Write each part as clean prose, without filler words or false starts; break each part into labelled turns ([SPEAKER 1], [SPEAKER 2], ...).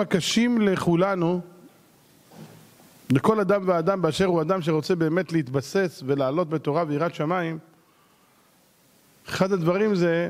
[SPEAKER 1] הקשים לכולנו, לכל אדם ואדם באשר הוא אדם שרוצה באמת להתבסס ולעלות בתורה ויראת שמיים, אחד הדברים זה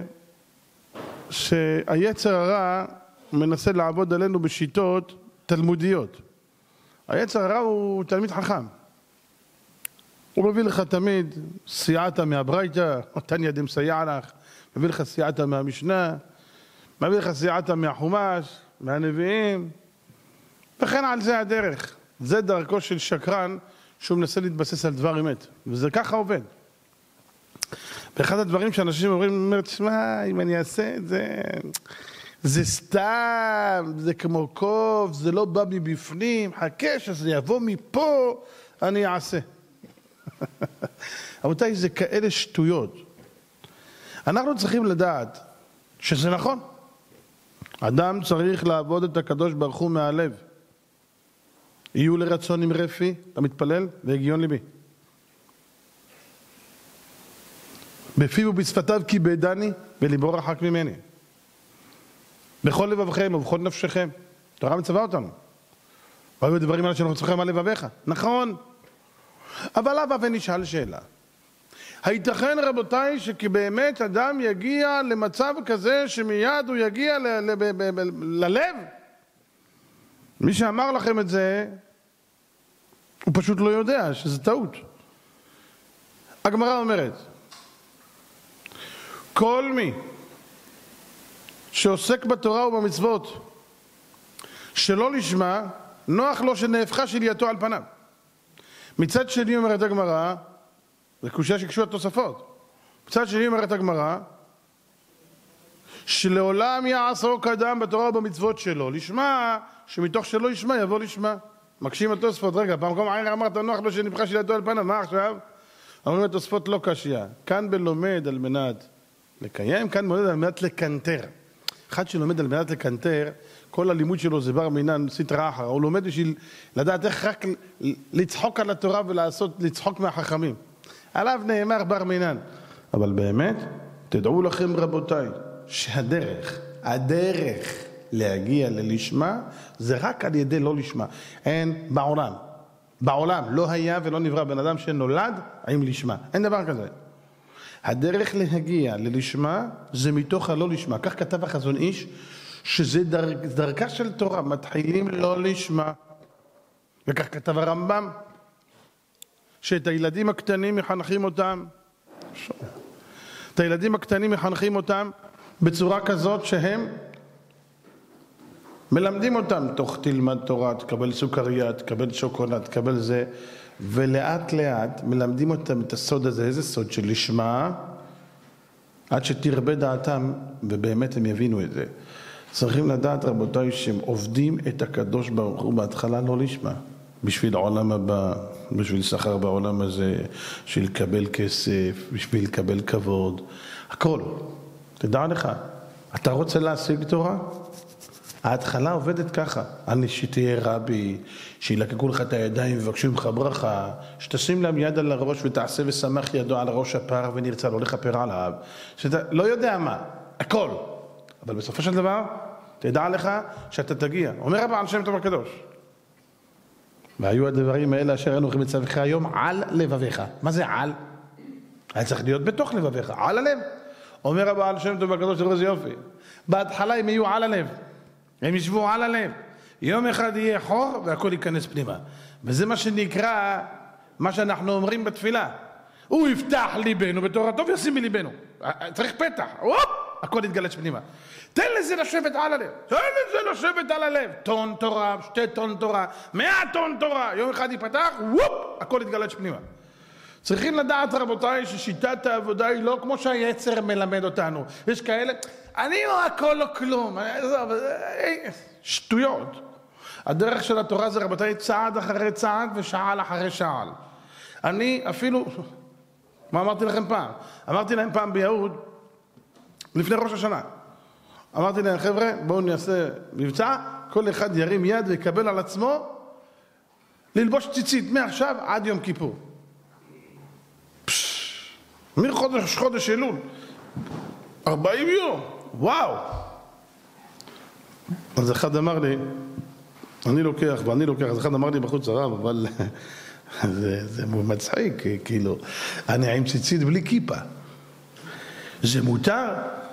[SPEAKER 1] שהיצר הרע מנסה לעבוד עלינו בשיטות תלמודיות. היצר הרע הוא תלמיד חכם. הוא מביא לך תמיד סייעתא מהברייתא, תניא דמסייע לך, מביא לך סייעתא מהמשנה, מביא לך סייעתא מהחומש, מהנביאים, וכן על זה הדרך. זה דרכו של שקרן שהוא מנסה להתבסס על דבר אמת, וזה ככה עובד. ואחד הדברים שאנשים אומרים, תשמע, אם אני אעשה את זה, זה סתם, זה כמו קוף, זה לא בא מבפנים, חכה שזה יבוא מפה, אני אעשה. רבותיי, זה כאלה שטויות. אנחנו צריכים לדעת שזה נכון. אדם צריך לעבוד את הקדוש ברוך הוא מהלב. יהיו לרצון עם רפי, המתפלל, והגיון ליבי. בפיו ובשפתיו כיבדני, וליבו רחק ממני. בכל לבבכם ובכל נפשכם. תורה מצווה אותנו. והיו דברים האלה שאנחנו צריכים על לבביך. נכון. אבל אבא ונשאל שאלה. הייתכן רבותיי שכבאמת אדם יגיע למצב כזה שמיד הוא יגיע ללב? מי שאמר לכם את זה, הוא פשוט לא יודע שזה טעות. הגמרא אומרת, כל מי שעוסק בתורה ובמצוות שלא לשמה, נוח לו שנהפכה שלייתו על פניו. מצד שני אומרת הגמרא, זה קושיה שקשו התוספות, מצד שני אומרת הגמרא, שלעולם יעסוק אדם בתורה ובמצוות שלו, לשמה, שמתוך שלא ישמה יבוא לשמה. מקשים התוספות, רגע, במקום עין אמרת נוח לו שנהפכה שלייתו על פניו, מה עכשיו? אומרים התוספות לא קשיה, כאן בלומד על מנת לקיים, כאן מלמד על מנת לקנטר. אחד שלומד על מנת לקנטר, כל הלימוד שלו זה בר מינן, סטרא אחרא. הוא לומד בשביל לדעת איך רק לצחוק על התורה לצחוק מהחכמים. עליו נאמר בר מינן. אבל באמת, תדעו לכם רבותיי, הדרך להגיע ללשמה, זה רק על ידי לא לשמה. אין בעולם לא היה ולא נברא בן אדם שנולד עם לשמה. אין דבר כזה. הדרך להגיע ללשמה זה מתוך הלא לשמה. כך כתב החזון איש, שזה דרכה של תורה, מתחילים לא לשמה. וכך כתב הרמב"ם, שאת הילדים הקטנים מחנכים אותם, בצורה כזאת שהם מלמדים אותם, תוך תלמד תורה, תקבל סוכריה, תקבל שוקולד, תקבל זה, ולאט לאט מלמדים אותם את הסוד הזה, איזה סוד של לשמה, עד שתרבה דעתם, ובאמת הם יבינו את זה. צריכים לדעת רבותיי שהם עובדים את הקדוש ברוך הוא בהתחלה לא לשמה, בשביל העולם הבא, בשביל שכר בעולם הזה, בשביל לקבל כסף, בשביל לקבל כבוד, הכל. תדע לך, אתה רוצה להשיג תורה? ההתחלה עובדת ככה, אני שתהיה רבי, שילקקו לך את הידיים ובקשו ממך ברכה, שתשים להם יד על הראש ותעשה ושמח ידו על ראש הפר ונרצה לא לכפר עליו, שאתה לא יודע מה, הכל. אבל בסופו של דבר, תדע לך שאתה תגיע. אומר הבעל שם טוב הקדוש. והיו הדברים האלה אשר אנו הולכים לצווך היום על לבביך. מה זה על? היה צריך להיות בתוך לבביך, על הלב. אומר הבעל שם טוב הקדוש, תראו איזה יופי. בהתחלה הם יהיו על הלב. הם ישבו על הלב. יום אחד יהיה חור והכל ייכנס פנימה. וזה מה שנקרא, מה שאנחנו אומרים בתפילה. הוא יפתח ליבנו בתורתו וישים בליבנו. צריך פתח. הכל יתגלש פנימה. תן לזה לשבת על הלב. תן לזה לשבת על הלב. טון תורה, 2 טון תורה, 100 טון תורה. יום אחד ייפתח, הכל יתגלש פנימה. צריכים לדעת רבותיי ששיטת העבודה היא לא כמו שהיצר מלמד אותנו. יש כאלה, אני לא הכל לא כלום. שטויות. הדרך של התורה זה רבותיי צעד אחרי צעד ושעל אחרי שעל. אני אפילו, מה אמרתי לכם פעם? אמרתי להם פעם ביהוד, לפני ראש השנה. אמרתי להם חבר'ה בואו נעשה מבצע, כל אחד ירים יד ויקבל על עצמו ללבוש ציצית מעכשיו עד יום כיפור. מחודש אלול 40 יום, וואו. אז אחד אמר לי, אני לוקח, אז אחד אמר לי בחוץ הרב, אבל זה מצחיק, כאילו, אני עם ציצית בלי כיפה. זה מותר?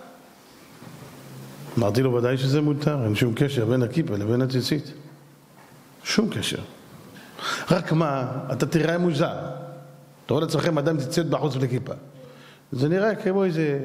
[SPEAKER 1] אמרתי לו, ודאי שזה מותר, אין שום קשר בין הכיפה לבין הציצית. שום קשר. רק מה, אתה תראה מוזר. אתה רואה לצלכם אדם ציציות בחוץ בלי כיפה. זה נראה כמו איזה...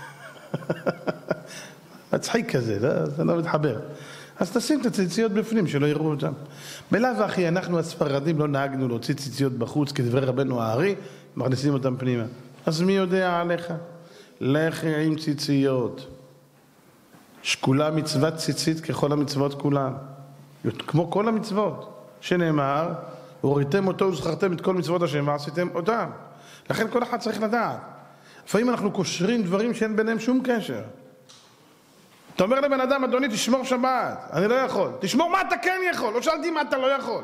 [SPEAKER 1] מצחיק כזה, זה לא מתחבר. אז תשים את הציציות בפנים, שלא יראו אותם. בלאו הכי, אנחנו הספרדים לא נהגנו להוציא ציציות בחוץ, כדברי רבנו הארי, מכניסים אותם פנימה. אז מי יודע עליך? לך עם ציציות. שקולה מצוות ציצית ככל המצוות כולן. כמו כל המצוות, שנאמר, הוריתם אותו וזכרתם את כל מצוות השם ועשיתם אותם. לכן כל אחד צריך לדעת. לפעמים אנחנו קושרים דברים שאין ביניהם שום קשר. אתה אומר לבן אדם, אדוני, תשמור שבת. אני לא יכול. תשמור מה אתה כן יכול. לא שאלתי מה אתה לא יכול.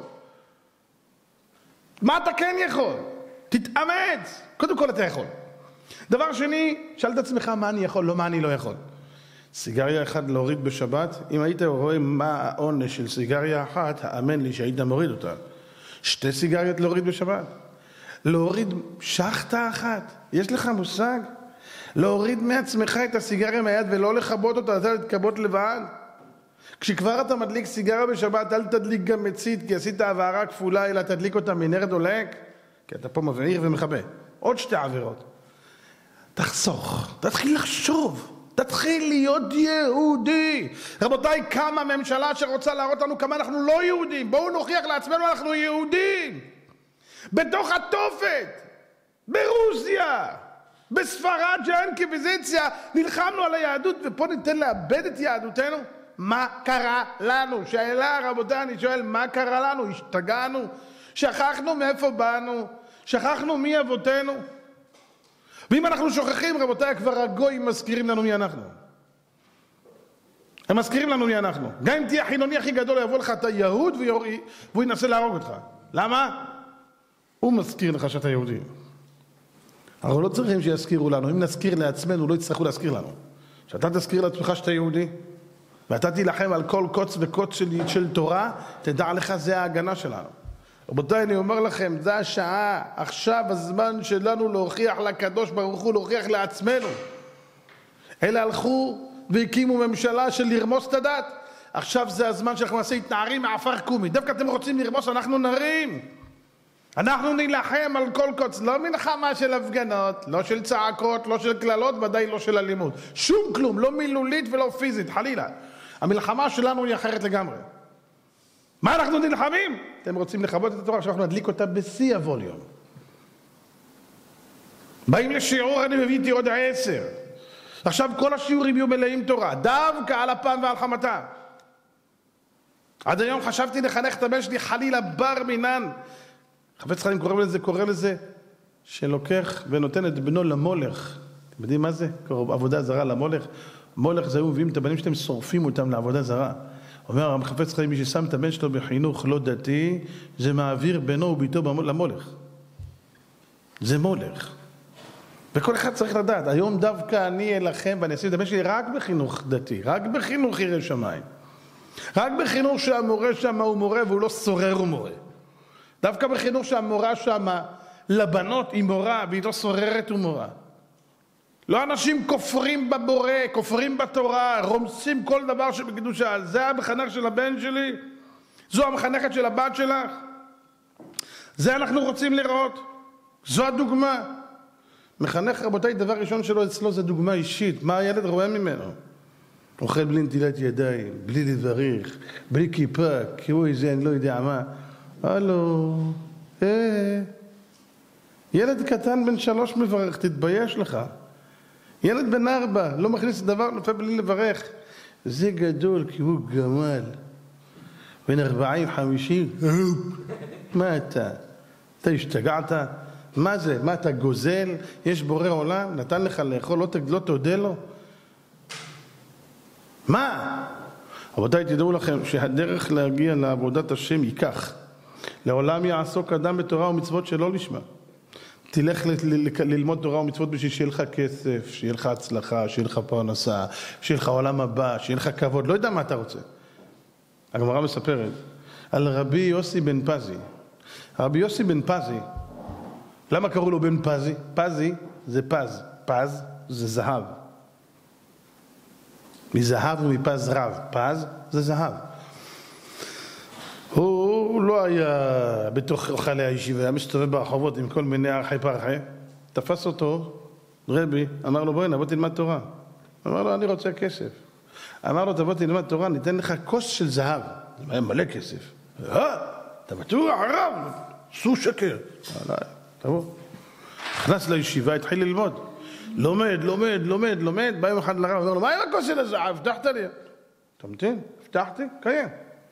[SPEAKER 1] מה אתה כן יכול? תתאמץ. קודם כל אתה יכול. דבר שני, שאל את עצמך מה אני יכול, לא מה אני לא יכול. סיגריה אחת להוריד בשבת, אם היית רואה מה העונש של סיגריה אחת, האמן לי שהיית מוריד אותה. 2 סיגריות להוריד בשבת. להוריד שחטה אחת. יש לך מושג? להוריד מעצמך את הסיגריה מהיד ולא לכבות אותה, אתה תתכבות לבד. כשכבר אתה מדליק סיגריה בשבת, אל תדליק גם מצית, כי עשית העברה כפולה, אלא תדליק אותה מנר דולק, כי אתה פה מבעיר ומכבה. עוד 2 עבירות. תחסוך, תתחיל לחשוב, תתחיל להיות יהודי. רבותיי, כמה ממשלה שרוצה להראות לנו כמה אנחנו לא יהודים. בואו נוכיח לעצמנו אנחנו יהודים. בתוך התופת, ברוסיה, בספרד שאין אינקוויזיציה, נלחמנו על היהדות ופה ניתן לאבד את יהדותנו. מה קרה לנו? שאלה, רבותיי, אני שואל, מה קרה לנו? השתגענו? שכחנו מאיפה באנו? שכחנו מי אבותינו? ואם אנחנו שוכחים, רבותיי, כבר הגויים מזכירים לנו מי אנחנו. הם מזכירים לנו מי אנחנו. גם אם תהיה החילוני הכי גדול, יבוא לך אתה יהוד והוא ינסה להרוג אותך. למה? הוא מזכיר לך שאתה יהודי. אנחנו לא צריכים שיזכירו לנו. אם נזכיר לעצמנו, לא יצטרכו להזכיר לנו. שאתה תזכיר לעצמך שאתה יהודי, ואתה תילחם על כל קוץ וקוץ של תורה, תדע לך, זה ההגנה שלנו. רבותיי, אני אומר לכם, זה השעה, עכשיו הזמן שלנו להוכיח לקדוש ברוך הוא, להוכיח לעצמנו. אלה הלכו והקימו ממשלה של לרמוס את הדת. עכשיו זה הזמן שאנחנו נעשה התנערים מעפר קומי. דווקא אתם רוצים לרמוס, אנחנו נרים. אנחנו נלחם על כל קוץ, לא מלחמה של הפגנות, לא של צעקות, לא של כללות, ודאי לא של אלימות. שום כלום, לא מילולית ולא פיזית, חלילה. המלחמה שלנו היא אחרת לגמרי. מה אנחנו נלחמים? אתם רוצים לכבות את התורה, שאנחנו נדליק אותה בשיא הווליום. באים לשיעור, אני מביא איתי עוד 10. עכשיו כל השיעורים יהיו מלאים תורה, דווקא על אפם ועל חמתם. עד היום חשבתי לחנך את הבן שלי חלילה בר מינן. חפץ חיים קורא לזה שלוקח ונותן את בנו למולך. אתם יודעים מה זה? עבודה זרה למולך. מולך זה הוא מביאים את הבנים שלהם, שורפים אותם לעבודה זרה. אומר הרב חפץ חיים, מי ששם את הבן שלו בחינוך לא דתי, זה מעביר בינו וביתו למולך. זה מולך. וכל אחד צריך לדעת, היום דווקא אני אלחם ואני אשים את הבן שלי רק בחינוך דתי, רק בחינוך ירא שמיים. רק בחינוך שהמורה שם הוא מורה והוא לא סורר ומורה. דווקא בחינוך שהמורה שם לבנות היא מורה והיא לא סוררת ומורה. לא אנשים כופרים בבורא, כופרים בתורה, רומסים כל דבר שבקדושה. זה המחנך של הבן שלי? זו המחנכת של הבת שלך? זה אנחנו רוצים לראות? זו הדוגמה. מחנך, רבותיי, דבר ראשון שלו אצלו זה דוגמה אישית. מה הילד רואה ממנו? אוכל בלי נטילת ידיים, בלי לברך, בלי כיפה, כאילו איזה אני לא יודע מה. הלו, ילד קטן בן 3 מברך, תתבייש לך. ילד בן 4 לא מכניס דבר נופל בלי לברך. זה גדול כי הוא גמל. בן 40-50, מה אתה? אתה השתגעת? מה זה? מה אתה גוזל? יש בורא עולם? נתן לך לאכול, לא תודה לו? מה? רבותיי, תדעו לכם שהדרך להגיע לעבודת השם ייקח. לעולם יעסוק אדם בתורה ומצוות שלא לשמה. תלך ללמוד תורה ומצוות בשביל שיהיה לך כסף, שיהיה לך הצלחה, שיהיה לך פרנסה, שיהיה לך עולם הבא, שיהיה לך כבוד, לא יודע מה אתה רוצה. הגמרא מספרת על רבי יוסי בן פזי. רבי יוסי בן פזי, למה קראו לו בן פזי? פזי זה פז, פז זה זהב. מזהב ומפז רב, פז זה זהב. הוא לא היה בתוך אוכלי הישיבה, היה מסתובב ברחובות עם כל מיני ארחי פרחי. תפס אותו רבי, אמר לו בוא תלמד תורה. אמר לו אני רוצה כסף. אמר לו תבוא תלמד תורה, ניתן לך כוס של זהב. זה היה מלא כסף. אתה בטוח הרב? סו שקר. תבוא. נכנס לישיבה, התחיל ללמוד. לומד, בא יום אחד לרב, אומר לו, מה עם הכוס של הזהב? הבטחת לי. תמתין, הבטחתי, קיים.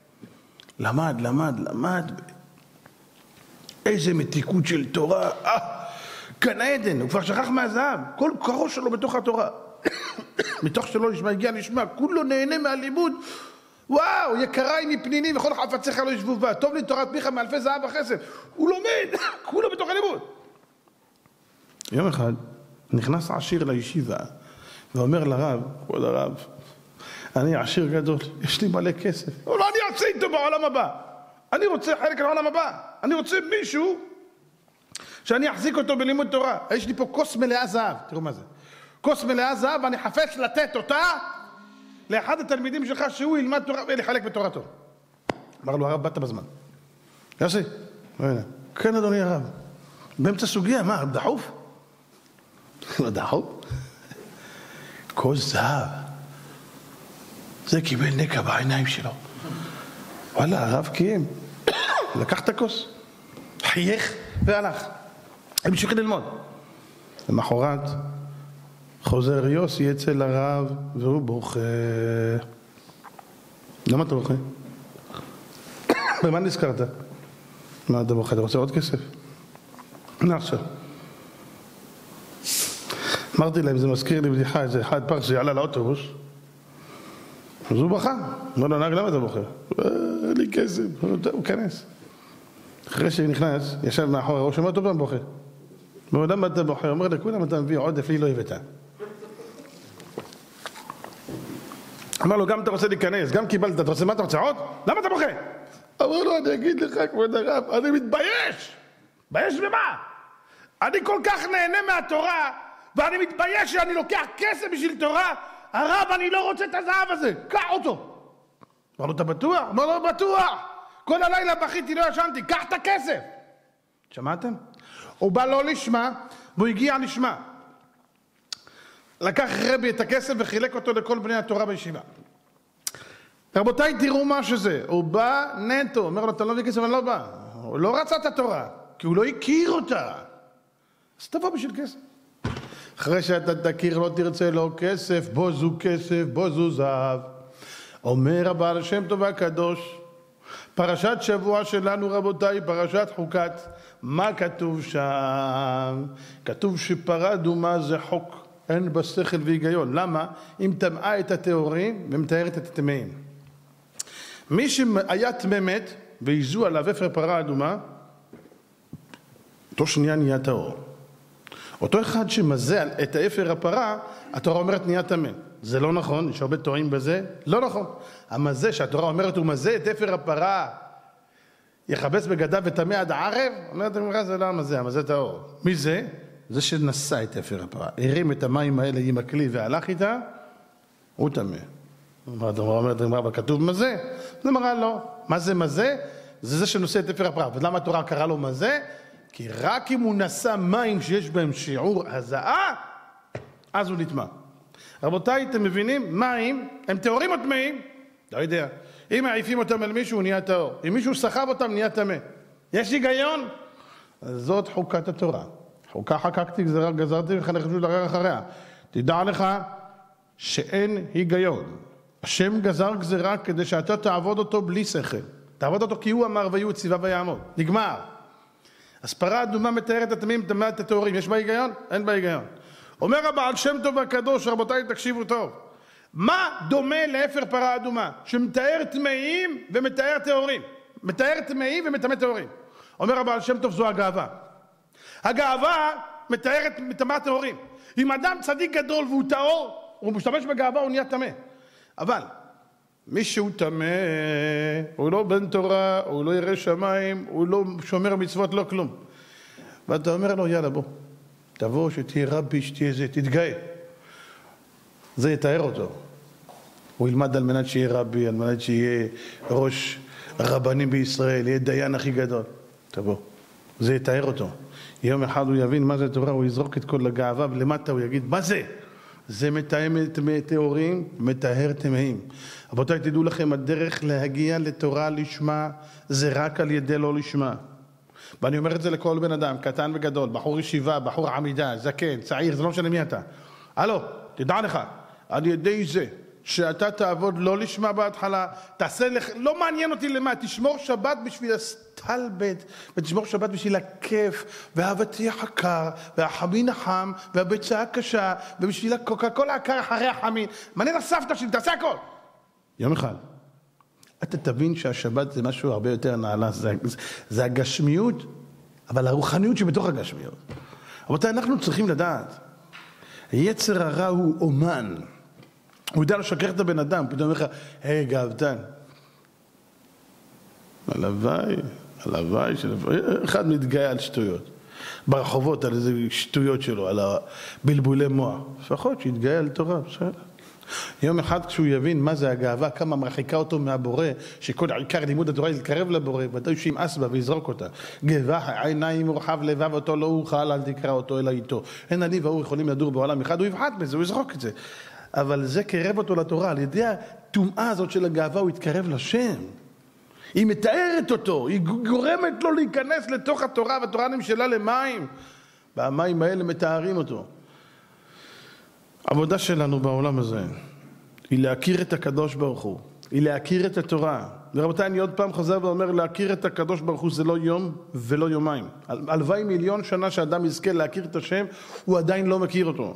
[SPEAKER 1] למד. איזה מתיקות של תורה. גן עדן, הוא כבר שכח מהזהב. כל קרו שלו בתוך התורה. מתוך שלא נשמע, כולו נהנה מהלימוד. וואו, יקריי מפנינים וכל חפציך לא ישבו בה. טוב לי תורת פיך מאלפי זהב וכסף. הוא לומד, כולו בתוך הלימוד. יום אחד נכנס עשיר לישיבה ואומר לרב, כבוד הרב, אני עשיר גדול, יש לי מלא כסף. הוא לא, אני רוצה איתו בעולם הבא. אני רוצה חלק לעולם הבא. אני רוצה מישהו שאני אחזיק אותו בלימוד תורה. יש לי פה כוס מלאה זהב, תראו מה זה. כוס מלאה זהב ואני חפץ לתת אותה לאחד התלמידים שלך שהוא ילמד תורה ולחלק בתורתו. אמר לו הרב, באת בזמן. יוסי, כן אדוני הרב. באמצע סוגיה, מה, דחוף? לא דחוף? כוס זהב. זה קיבל נקע בעיניים שלו. וואלה, הרב קיים. לקח את הכוס, חייך והלך. המשיך ללמוד. למחרת חוזר יוסי אצל הרב והוא בוכה. למה אתה בוכה? במה נזכרת? מה אתה בוכה? אתה רוצה עוד כסף? מה עכשיו? אמרתי להם, זה מזכיר לי בדיחה, איזה אחד פרס שעלה לאוטובוס אז הוא בכה. אמר לו, נהג, למה אתה בוכה? אין לי כסף. הוא כנס. אחרי שנכנס, ישב מאחורה, הוא שמע טוב פעם בוכה. אמר לו, למה אתה בוכה? הוא אומר, לכולם אתה מביא עודף, לי לא הבאת. אמר לו, גם אתה רוצה להיכנס, גם קיבלת, אתה רוצה, מה אתה רוצה עוד? למה אתה בוכה? אמר לו, אני אגיד לך, כבוד הרב, אני מתבייש. מתבייש במה? אני כל כך נהנה מהתורה, ואני מתבייש שאני לוקח כסף בשביל תורה. הרב, אני לא רוצה את הזהב הזה, קח אותו. אמר לו, אתה בטוח? אמר לו, בטוח. כל הלילה בכיתי, לא ישנתי, קח את הכסף. שמעתם? הוא בא לא לשמה, והוא הגיע לשמה. לקח רבי את הכסף וחילק אותו לכל בני התורה בישיבה. רבותיי, תראו מה שזה. הוא בא נטו, אומר לו, אתה לא מביא כסף, אני לא בא. הוא לא רצה את התורה, כי הוא לא הכיר אותה. אז תבוא בשביל כסף. אחרי שאתה תכיר לא תרצה לו כסף, בוזו זהב. אומר הבעל שם טוב הקדוש, פרשת שבוע שלנו רבותיי, פרשת חוקת, מה כתוב שם? כתוב שפרה אדומה זה חוק, אין בה שכל והיגיון. למה? אם טמאה את הטהורים ומתארת את הטמאים. מי שהיה טמא מת והיזו עליו אפר פרה אדומה, אותו שנייה נהיה טהור. אותו אחד שמזל את האפר הפרה, התורה אומרת נהיה טמא. זה לא נכון, יש הרבה טועים בזה, לא נכון. המזה שהתורה אומרת הוא מזה את אפר הפרה, יחבס בגדיו וטמא עד הערב, אומרת המראה זה לא המזה, המזה טהור. מי זה? זה שנשא את אפר הפרה, הרים את המים האלה עם הכלי והלך איתה, הוא טמא. אומרת המראה, כתוב מזה? זה מראה לא. מה זה מזה? זה שנושא את אפר הפרה. ולמה התורה קרא לו מזה? כי רק אם הוא נשא מים שיש בהם שיעור הזעה, אז הוא נטמא. רבותיי, אתם מבינים? מים הם טהורים או טמאים? לא יודע. אם מעיפים אותם על מישהו, הוא נהיה טהור. אם מישהו סחב אותם, נהיה טמא. יש היגיון? זאת חוקת התורה. חוקה חקקתי, גזרתי וחנך חשוב לרר אחריה. תדע לך שאין היגיון. השם גזר גזרה כדי שאתה תעבוד אותו בלי שכל. תעבוד אותו כי הוא אמר ויהיו ציווה ויעמוד. נגמר. אז פרה אדומה מתארת הטמאים, טמאת הטהורים. יש בה היגיון? אין בה היגיון. אומר הבעל שם טוב הקדוש, רבותיי תקשיבו טוב. מה דומה לאפר פרה אדומה? שמתאר טמאים ומתאר טהורים. מתאר טמאים ומטמא טהורים. אומר הבעל שם טוב זו הגאווה. הגאווה מתארת טמאת טהורים. אם אדם צדיק גדול והוא טהור, הוא משתמש בגאווה, הוא נהיה טמא. אבל מי שהוא טמא, הוא לא בן תורה, הוא לא ירא שמיים, הוא לא שומר מצוות, לא כלום. ואתה אומר לו, יאללה בוא, תבוא שתהיה רבי, שתהיה זה, תתגאה. זה יתאר אותו. הוא ילמד על מנת שיהיה רבי, על מנת שיהיה ראש הרבנים בישראל, יהיה דיין הכי גדול. תבוא. זה יתאר אותו. יום אחד הוא יבין מה זה תורה, הוא יזרוק את כל הגאווה, ולמטה הוא יגיד, מה זה? זה מטהורים, מטהר טמאים. רבותיי, תדעו לכם, הדרך להגיע לתורה לשמה, זה רק על ידי לא לשמה. ואני אומר את זה לכל בן אדם, קטן וגדול, בחור ישיבה, בחור עמידה, זקן, צעיר, זה לא משנה מי אתה. הלו, תדע לך, על ידי זה שאתה תעבוד לא לשמה בהתחלה, תעשה לך, לא מעניין אותי למה, תשמור שבת בשביל הסטלבט, ותשמור שבת בשביל הכיף, והאבטיח הקר, והחמין החם, והביצה הקשה, ובשביל הקוקה קולה הקר אחרי החמין, מעניין הסבתא שלי, תעשה הכל. יום אחד, אתה תבין שהשבת זה משהו הרבה יותר נעלה, זה הגשמיות, אבל הרוחניות שבתוך הגשמיות. רבותיי, אנחנו צריכים לדעת, יצר הרע הוא אומן, הוא יודע לשקר את הבן אדם, פתאום אומר לך, היי גאוותן. הלוואי, אחד מתגאה על שטויות. ברחובות על איזה שטויות שלו, על הבלבולי מוח. לפחות שיתגאה על תורה, בסדר. יום אחד כשהוא יבין מה זה הגאווה, כמה מרחיקה אותו מהבורא, שכל עיקר לימוד התורה יתקרב לבורא, ואתה שימאס בה ויזרוק אותה. גאווה, עיניים מורחב לבב אותו לא אוכל, אל תקרא אותו אלא איתו. אין אני והוא יכולים לדור בעולם אחד, הוא יבחת בזה, הוא יזרוק את זה. אבל זה קרב אותו לתורה, על ידי הטומאה הזאת של הגאווה הוא יתקרב לשם. היא מתארת אותו, היא גורמת לו להיכנס לתוך התורה, והתורה נמשלה למים, והמים האלה מתארים אותו. העבודה שלנו בעולם הזה היא להכיר את הקדוש ברוך הוא, היא להכיר את התורה. ורבותיי, אני עוד פעם חוזר ואומר, להכיר את הקדוש ברוך הוא זה לא יום ולא יומיים. הלוואי מיליון שנה שאדם יזכה להכיר את השם, הוא עדיין לא מכיר אותו.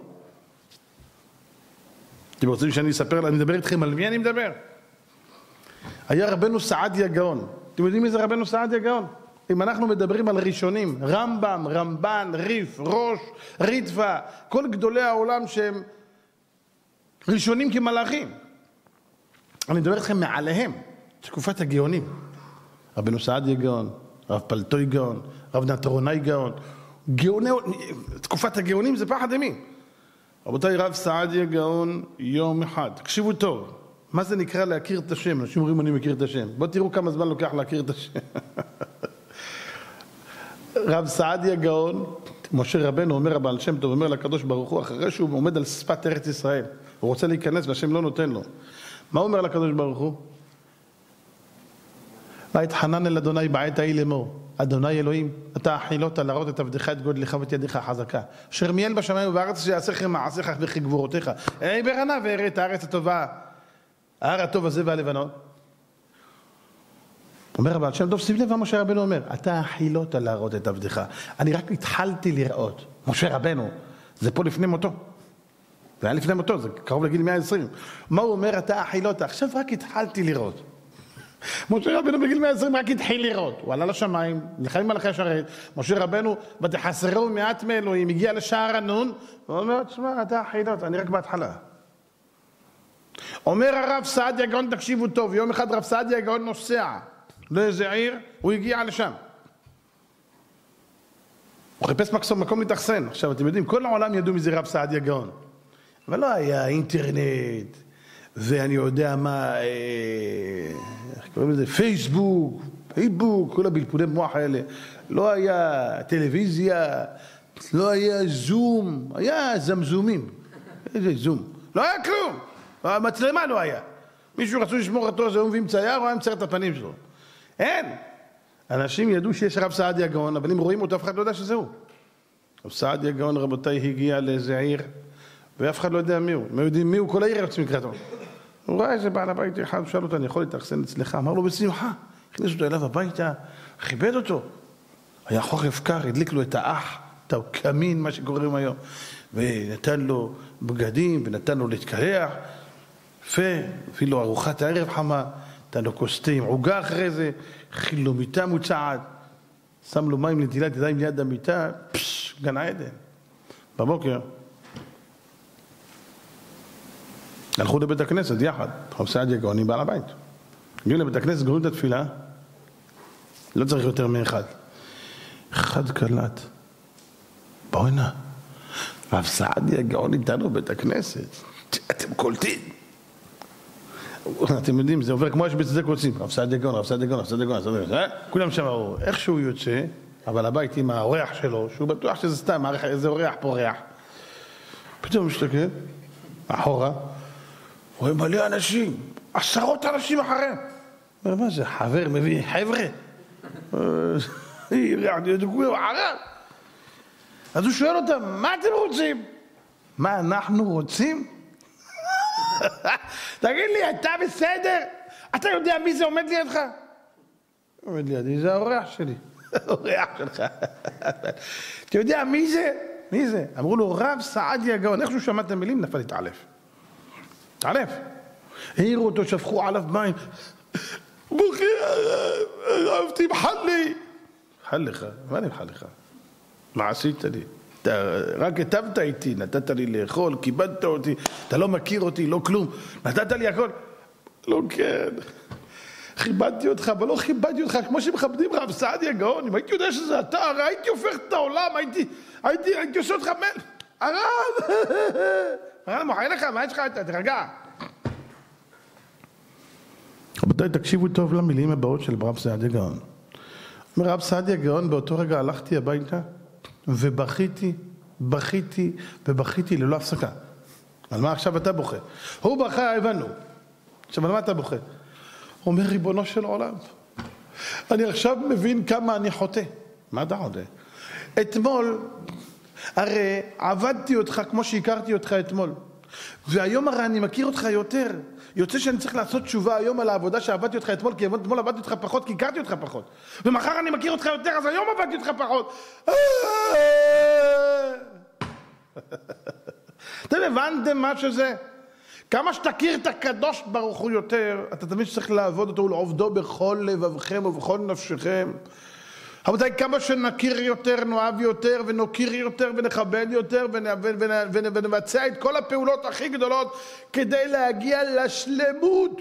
[SPEAKER 1] אתם רוצים שאני אספר, אני מדבר איתכם על מי אני מדבר? היה רבנו סעדיה גאון. אתם יודעים מי זה רבנו סעדיה גאון? אם אנחנו מדברים על ראשונים, רמב"ם, רמב"ן, ריף, ראש, ריטב"א, כל גדולי העולם שהם ראשונים כמלאכים. אני מדבר איתכם מעליהם, תקופת הגאונים. רבנו סעדיה גאון, רב פלטוי גאון, רב נטרונאי גאון. תקופת הגאונים זה פחד אימים. רבותיי, רב סעדיה גאון יום אחד. תקשיבו טוב, מה זה נקרא להכיר את השם? אנשים אומרים אני מכיר את השם. בואו תראו כמה זמן לוקח להכיר את השם. רב סעדיה גאון, משה רבנו אומר הבעל שם טוב, אומר לקדוש ברוך הוא, אחרי שהוא עומד על שפת ארץ ישראל, הוא רוצה להיכנס והשם לא נותן לו. מה הוא אומר לקדוש ברוך הוא? ויתחנן אל אדוני בעת ההיא לאמור, אדוני אלוהים, אתה החילות להראות את עבדך את גודלך ואת ידך החזקה. אשר מיאל בשמיים ובארץ שיעשיכם מעשיך וכי גבורותיך. אי ברנה ואראה את הארץ הטובה, ההר הטוב הזה והלבנון. אומר הבעל שם טוב, שים לב מה משה רבנו אומר, אתה החילות להראות את עבדך. אני רק התחלתי לראות. משה רבנו, זה פה לפני מותו. זה היה לפני מותו, זה קרוב לגיל 120. מה הוא אומר, אתה החילות, עכשיו רק התחלתי לראות. משה רבנו בגיל 120 רק התחיל לראות, הוא עלה לשמיים, נלחם עם מלאכי השרת, משה רבנו ותחסרו מעט מאלוהים, הגיע לשער הנון, והוא אומר, תשמע, אתה החילות, אני רק בהתחלה. אומר הרב סעדיה גאון, תקשיבו טוב, יום אחד רב סעדיה גאון נוסע לאיזה עיר, הוא הגיע לשם. הוא חיפש מקום להתאכסן. עכשיו אתם יודעים, כל העולם ידעו מזה רב סעדיה גאון, אבל לא היה אינטרנט, ואני יודע מה, איך קוראים לזה, פייסבוק, כל הבלבולי מוח האלה. לא היה טלוויזיה, לא היה זום, היה זמזומים. איזה זום? לא היה כלום. המצלמה לא היה. מישהו רצו לשמור אותו, זה הוא מביא מצייר, הוא היה מצייר את הפנים שלו. אין. אנשים ידעו שיש רב סעדיה גאון, אבל אם רואים אותו, אף אחד לא יודע שזהו. רב סעדיה גאון, רבותיי, הגיע לאיזה עיר, ואף אחד לא יודע מי הוא. הם יודעים מי הוא, כל העיר יוצאים לקראתו. הוא ראה איזה בעל הבית אחד, הוא שאל אותו, אני יכול להתאכסן אצלך? אמר לו, בשמחה. הכניס אותו אליו הביתה, כיבד אותו. היה חורף קר, הדליק לו את האח, את הקמין, מה שקוראים היום. ונתן לו בגדים, ונתן לו להתקלח. הביא לו ארוחת הערב חמה, נתן לו כוס תה עם עוגה אחרי זה, הכין לו מיטה מוצעת, שם לו מים לנטילת ידיים ליד המיטה, גן העדן. בבוקר, הלכו לבית הכנסת יחד, רב סעדיה גאון עם בעל הבית. הגיעו לבית הכנסת, גמרו את התפילה, לא צריך יותר מאחד. אחד קלט, בואי נא, רב סעדיה גאון איתנו בבית הכנסת, אתם קולטים. אתם יודעים, זה עובר כמו שבצדק רוצים, רב סעדיה גאון, רב סעדיה גאון, רב סעדיה גאון, כולם שמעו, איך יוצא, אבל הבית עם האורח שלו, שהוא בטוח שזה סתם, איזה אורח פורח. פתאום משתכל, אחורה, רואה מלא אנשים, 10 אנשים אחריהם. אומר, מה זה, חבר מביא חבר'ה? אז הוא שואל אותם, מה אתם רוצים? מה אנחנו רוצים? תגיד לי, אתה בסדר? אתה יודע מי זה עומד לידך? עומד לידי, זה האורח שלי. האורח שלך. אתה יודע מי זה? מי זה? אמרו לו, רב סעדיה גאון. איך שהוא שמע את המילים, נפל להתעלף. התעלף. העירו אותו, שפכו עליו מים. בוכי, רב, תמחל לי. חל לך? מה נמחל לך? מה עשית לי? רק כתבת איתי, נתת לי לאכול, כיבדת אותי, אתה לא מכיר אותי, לא כלום. נתת לי הכל. לא כן. כיבדתי אותך, אבל לא כיבדתי אותך כמו שמכבדים רב סעדיה גאון. אם הייתי יודע שזה אתה, הרי הייתי הופך את העולם, הייתי עושה אותך הרב! הרב, מוחי לך, מה יש לך? תרגע. רבותיי, תקשיבו טוב למילים הבאות של רב סעדיה גאון. אומר רב סעדיה גאון, באותו רגע הלכתי הביתה ובכיתי ללא הפסקה. על מה עכשיו אתה בוכה? הוא בכה, הבנו. עכשיו, על מה אתה בוכה? הוא אומר, ריבונו של עולם, אני עכשיו מבין כמה אני חוטא. מה אתה חוטא? אתמול, הרי עבדתי אותך כמו שהכרתי אותך אתמול. והיום הרי אני מכיר אותך יותר. יוצא שאני צריך לעשות תשובה היום על העבודה שעבדתי אותך אתמול, כי אתמול עבדתי אותך פחות, כי הכרתי אותך פחות. ומחר אני מכיר אותך יותר, אז היום עבדתי אותך פחות. אתם הבנתם מה שזה? כמה שתכיר את הקדוש ברוך הוא יותר, אתה תמיד שצריך לעבוד אותו ולעובדו בכל לבבכם ובכל נפשכם. רבותיי, כמה שנכיר יותר, נאהב יותר ונוקיר יותר ונכבד יותר ונבצע את כל הפעולות הכי גדולות כדי להגיע לשלמות.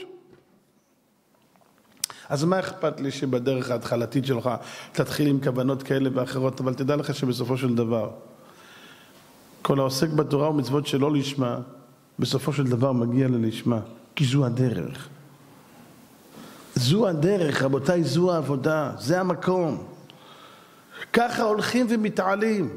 [SPEAKER 1] אז מה אכפת לי שבדרך ההתחלתית שלך תתחיל עם כוונות כאלה ואחרות, אבל תדע לך שבסופו של דבר כל העוסק בתורה ומצוות שלא לשמה, בסופו של דבר מגיע ללשמה, כי זו הדרך. זו הדרך, רבותיי, זו העבודה, זה המקום. ככה הולכים ומתעלים.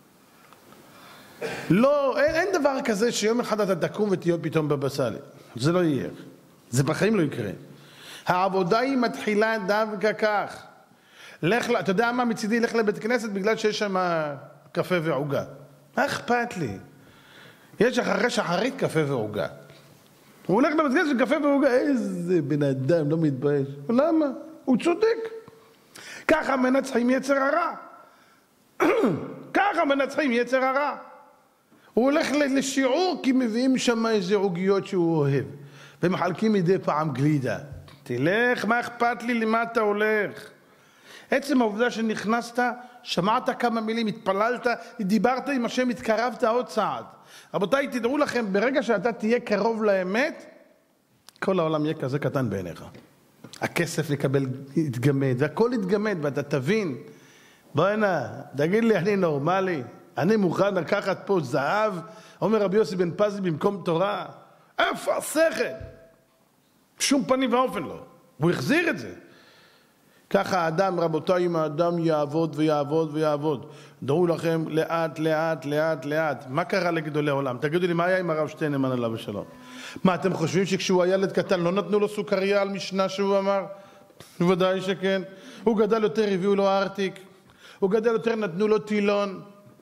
[SPEAKER 1] לא, אין דבר כזה שיום אחד אתה תקום ותהיה פתאום בבא סאלי. זה לא יהיה. זה בחיים לא יקרה. העבודה היא מתחילה דווקא כך. אתה יודע מה, מצידי לך לבית כנסת בגלל שיש שם קפה ועוגה. מה אכפת לי? יש אחרי שחרית קפה ועוגה. הוא הולך לבית כנסת וקפה ועוגה, איזה בן אדם, לא מתבייש. למה? הוא צודק. ככה מנצחים יצר הרע. ככה מנצחים יצר הרע. הוא הולך לשיעור כי מביאים שם איזה עוגיות שהוא אוהב. ומחלקים מדי פעם גלידה. תלך, מה אכפת לי, למה אתה הולך? עצם העובדה שנכנסת, שמעת כמה מילים, התפללת, דיברת עם השם, התקרבת עוד צעד. רבותיי, תדעו לכם, ברגע שאתה תהיה קרוב לאמת, כל העולם יהיה כזה קטן בעיניך. הכסף לקבל יתגמד, והכל יתגמד, ואתה תבין, בוא הנה, תגיד לי, אני נורמלי, אני מוכן לקחת פה זהב, אומר רבי יוסי בן פזי במקום תורה, איפה השכל? שום פנים ואופן לא. הוא החזיר את זה. ככה האדם, רבותיי, אם האדם יעבוד ויעבוד ויעבוד, דעו לכם לאט, לאט, לאט, לאט. מה קרה לגדולי העולם? תגידו לי, מה היה עם הרב שטיינמן עליו השלום? מה, אתם חושבים שכשהוא היה ילד קטן לא נתנו לו סוכריה על משנה שהוא אמר? בוודאי שכן. הוא גדל יותר, הביאו לו ארטיק. הוא גדל יותר, נתנו לו טילון.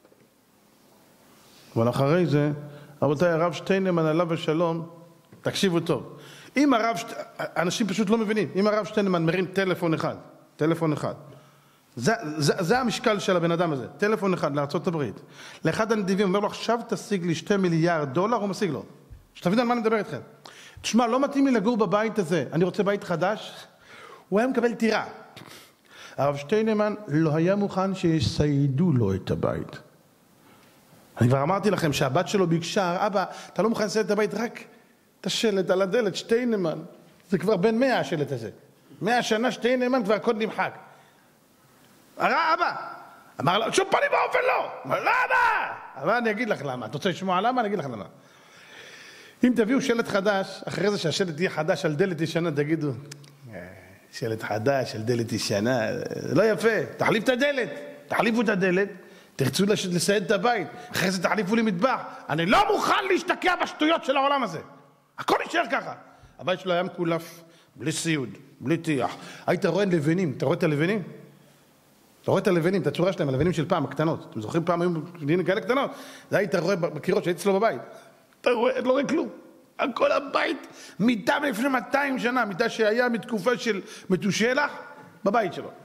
[SPEAKER 1] אבל אחרי זה, רבותיי, הרב שטיינמן עליו השלום, תקשיבו טוב. אם אנשים פשוט לא מבינים, אם הרב שטיינמן מרים טלפון אחד, זה המשקל של הבן אדם הזה, טלפון אחד לארצות הברית, לאחד הנדיבים אומר לו, עכשיו תשיג לי $2 מיליארד, הוא משיג לו. שתבין על מה אני מדבר איתכם. תשמע, לא מתאים לי לגור בבית הזה, אני רוצה בית חדש, הוא היה מקבל טירה. הרב שטיינמן לא היה מוכן שיסיידו לו את הבית. אני כבר אמרתי לכם שהבת שלו ביקשה, אבא, אתה לא מוכן לסייד את הבית, רק את השלט על הדלת, שטיינמן. זה כבר בן 100 השלט הזה. 100 שנה שטיינמן כבר הקוד נמחק. אבא! אמר לו, שום פנים באופן לא! אמר, למה? אבל אני אגיד לך למה. אתה רוצה לשמוע למה? אני אגיד לך למה. אם תביאו שלט חדש, אחרי זה שהשלט יהיה חדש על דלת ישנה, תגידו, שלט חדש על דלת ישנה, זה לא יפה. תחליף את הדלת. תחליפו את הדלת, תרצו לסייד את הבית, אחרי זה תחליפו לי מטבח. אני לא מוכן להשתקע בשטויות של העולם הזה. הכל יישאר ככה. הבית שלו היה מקולף, בלי סיוד, בלי טיח. היית רואה לבנים, אתה רואה את הלבנים? אתה רואה את הלבנים, את הצורה שלהם, הלבנים של פעם, הקטנות. אתם זוכרים פעם היו לבנים כאלה קטנות? זה היית רואה בקירות שהיית אצלו בבית. אתה רואה, לא רואה כלום. כל הבית, מיטה מלפני 200 שנה, מיטה שהיה מתקופה של מתושלח, בבית שלו.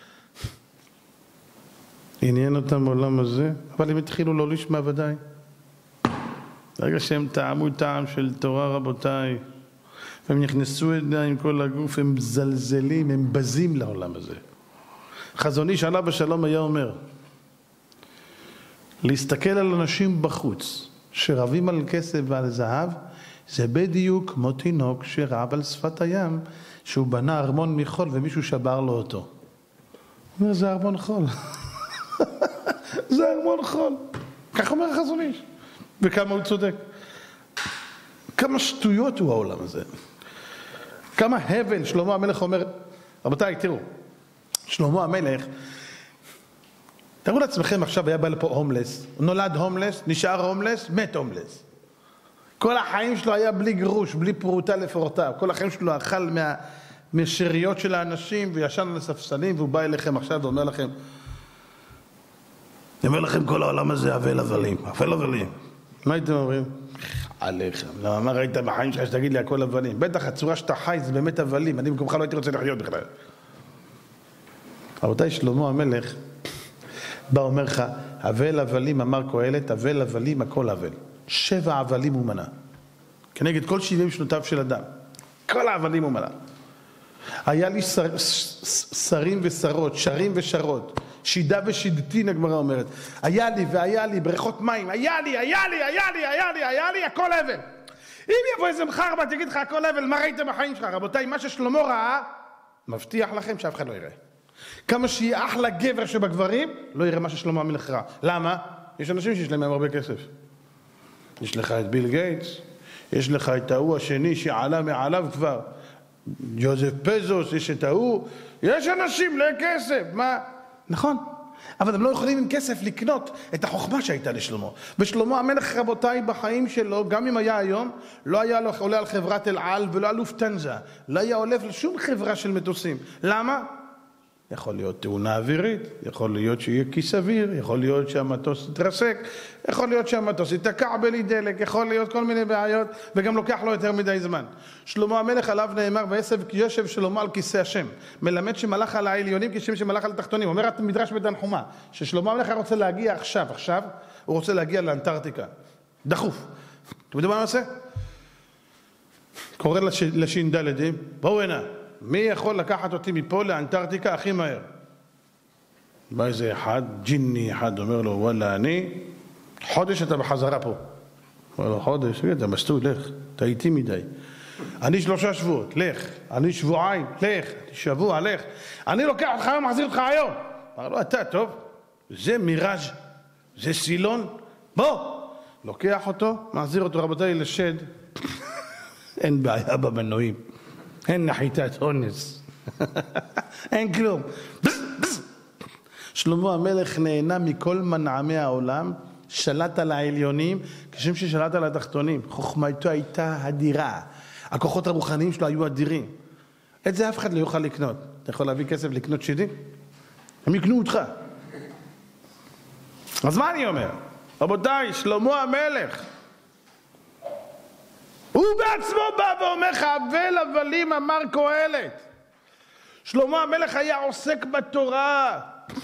[SPEAKER 1] עניין אותם בעולם הזה, אבל הם התחילו לא לשמוע ודאי. ברגע שהם טעמו טעם של תורה רבותיי, והם נכנסו עם כל הגוף, הם מזלזלים, הם בזים לעולם הזה. חזון איש עליו השלום היה אומר, להסתכל על אנשים בחוץ, שרבים על כסף ועל זהב, זה בדיוק כמו תינוק שרב על שפת הים, שהוא בנה ארמון מחול ומישהו שבר לו אותו. הוא אומר, זה ארמון חול. זה ארמון חול. כך אומר חזון איש. וכמה הוא צודק. כמה שטויות הוא העולם הזה. כמה הבל. שלמה המלך אומר, רבותיי, תראו, שלמה המלך, תראו לעצמכם, עכשיו היה בא לפה הומלס, הוא נולד הומלס, נשאר הומלס, מת הומלס. כל החיים שלו היה בלי גרוש, בלי פרוטה לפורטה. כל החיים שלו אכל מהשאריות של האנשים וישן על הספסלים, והוא בא אליכם עכשיו ואומר לכם, אני אומר לכם כל העולם הזה אבל הבלים, אבל הבלים. מה הייתם אומרים? עליכם. למה מה ראית בחיים שלך שתגיד לי הכל הבלים? בטח הצורה שאתה חי זה באמת הבלים, אני במקומך לא הייתי רוצה לחיות בכלל. רבותיי, שלמה המלך בא אומר לך, אבל הבלים אמר קהלת, אבל הבלים הכל אבל. 7 הבלים הוא מנה. כנגד כל 70 שנותיו של אדם. כל ההבלים הוא מנה. היה לי שרים ושרות, שרים ושרות, שידה ושידתין, הגמרא אומרת. היה לי והיה לי בריכות מים, היה לי, הכל אבל. אם יבוא איזה מחר בה, תגיד לך הכל אבל, מה ראיתם בחיים שלך? רבותיי, מה ששלמה ראה, מבטיח לכם שאף אחד לא יראה. כמה שיהיה אחלה גבר שבגברים, לא יראה מה ששלמה המלך ראה. למה? יש אנשים שיש להם הרבה כסף. יש לך את ביל גייטס, יש לך את ההוא השני שעלה מעליו כבר, ג'וזף פזוס, יש את ההוא, יש אנשים לכסף, מה? נכון, אבל הם לא יכולים עם כסף לקנות את החוכמה שהייתה לשלמה. ושלמה המלך רבותיי בחיים שלו, גם אם היה היום, לא היה עולה על חברת אל על ולא על לופטנזה, לא היה עולה לשום חברה של מטוסים. למה? יכול להיות תאונה אווירית, יכול להיות שיהיה כיס אוויר, יכול להיות שהמטוס יתרסק, יכול להיות שהמטוס יתקע בלי דלק, יכול להיות כל מיני בעיות, וגם לוקח לו יותר מדי זמן. שלמה המלך עליו נאמר, וישב שלמה על כיסא השם, מלמד שמלך על העליונים כשם שמלך על התחתונים. אומר המדרש בתנחומא, ששלמה המלך רוצה להגיע עכשיו, הוא רוצה להגיע לאנטארקטיקה. דחוף. אתם יודעים מה הוא עושה? קורא לש"דדים, בואו הנה. מי יכול לקחת אותי מפה לאנטארקטיקה הכי מהר? בא איזה אחד, ג'יני אחד, אומר לו, וואלה, אני, חודש אתה בחזרה פה. אומר לו, חודש? אתה מסטוי, לך, אתה איתי מדי. אני 3 שבועות, לך. אני שבועיים, לך. שבוע, לך. אני לוקח אותך היום, מחזיר אותך היום. אמר לו, אתה, טוב, זה מיראז', זה סילון, בוא. לוקח אותו, מחזיר אותו, רבותיי, לשד. אין בעיה במנועים. אין נחיתת אונס. אין כלום. שלמה המלך נהנה מכל מנעמי העולם, שלט על העליונים, כשם ששלט על התחתונים. חוכמתו הייתה אדירה. הכוחות הרוחניים שלו היו אדירים. את זה אף אחד לא יוכל לקנות. אתה יכול להביא כסף לקנות שדים? הם יקנו אותך. אז מה אני אומר? רבותיי, שלמה המלך, הוא בעצמו בא ואומר לך, אבל הבלים אמר קהלת. שלמה המלך היה עוסק בתורה,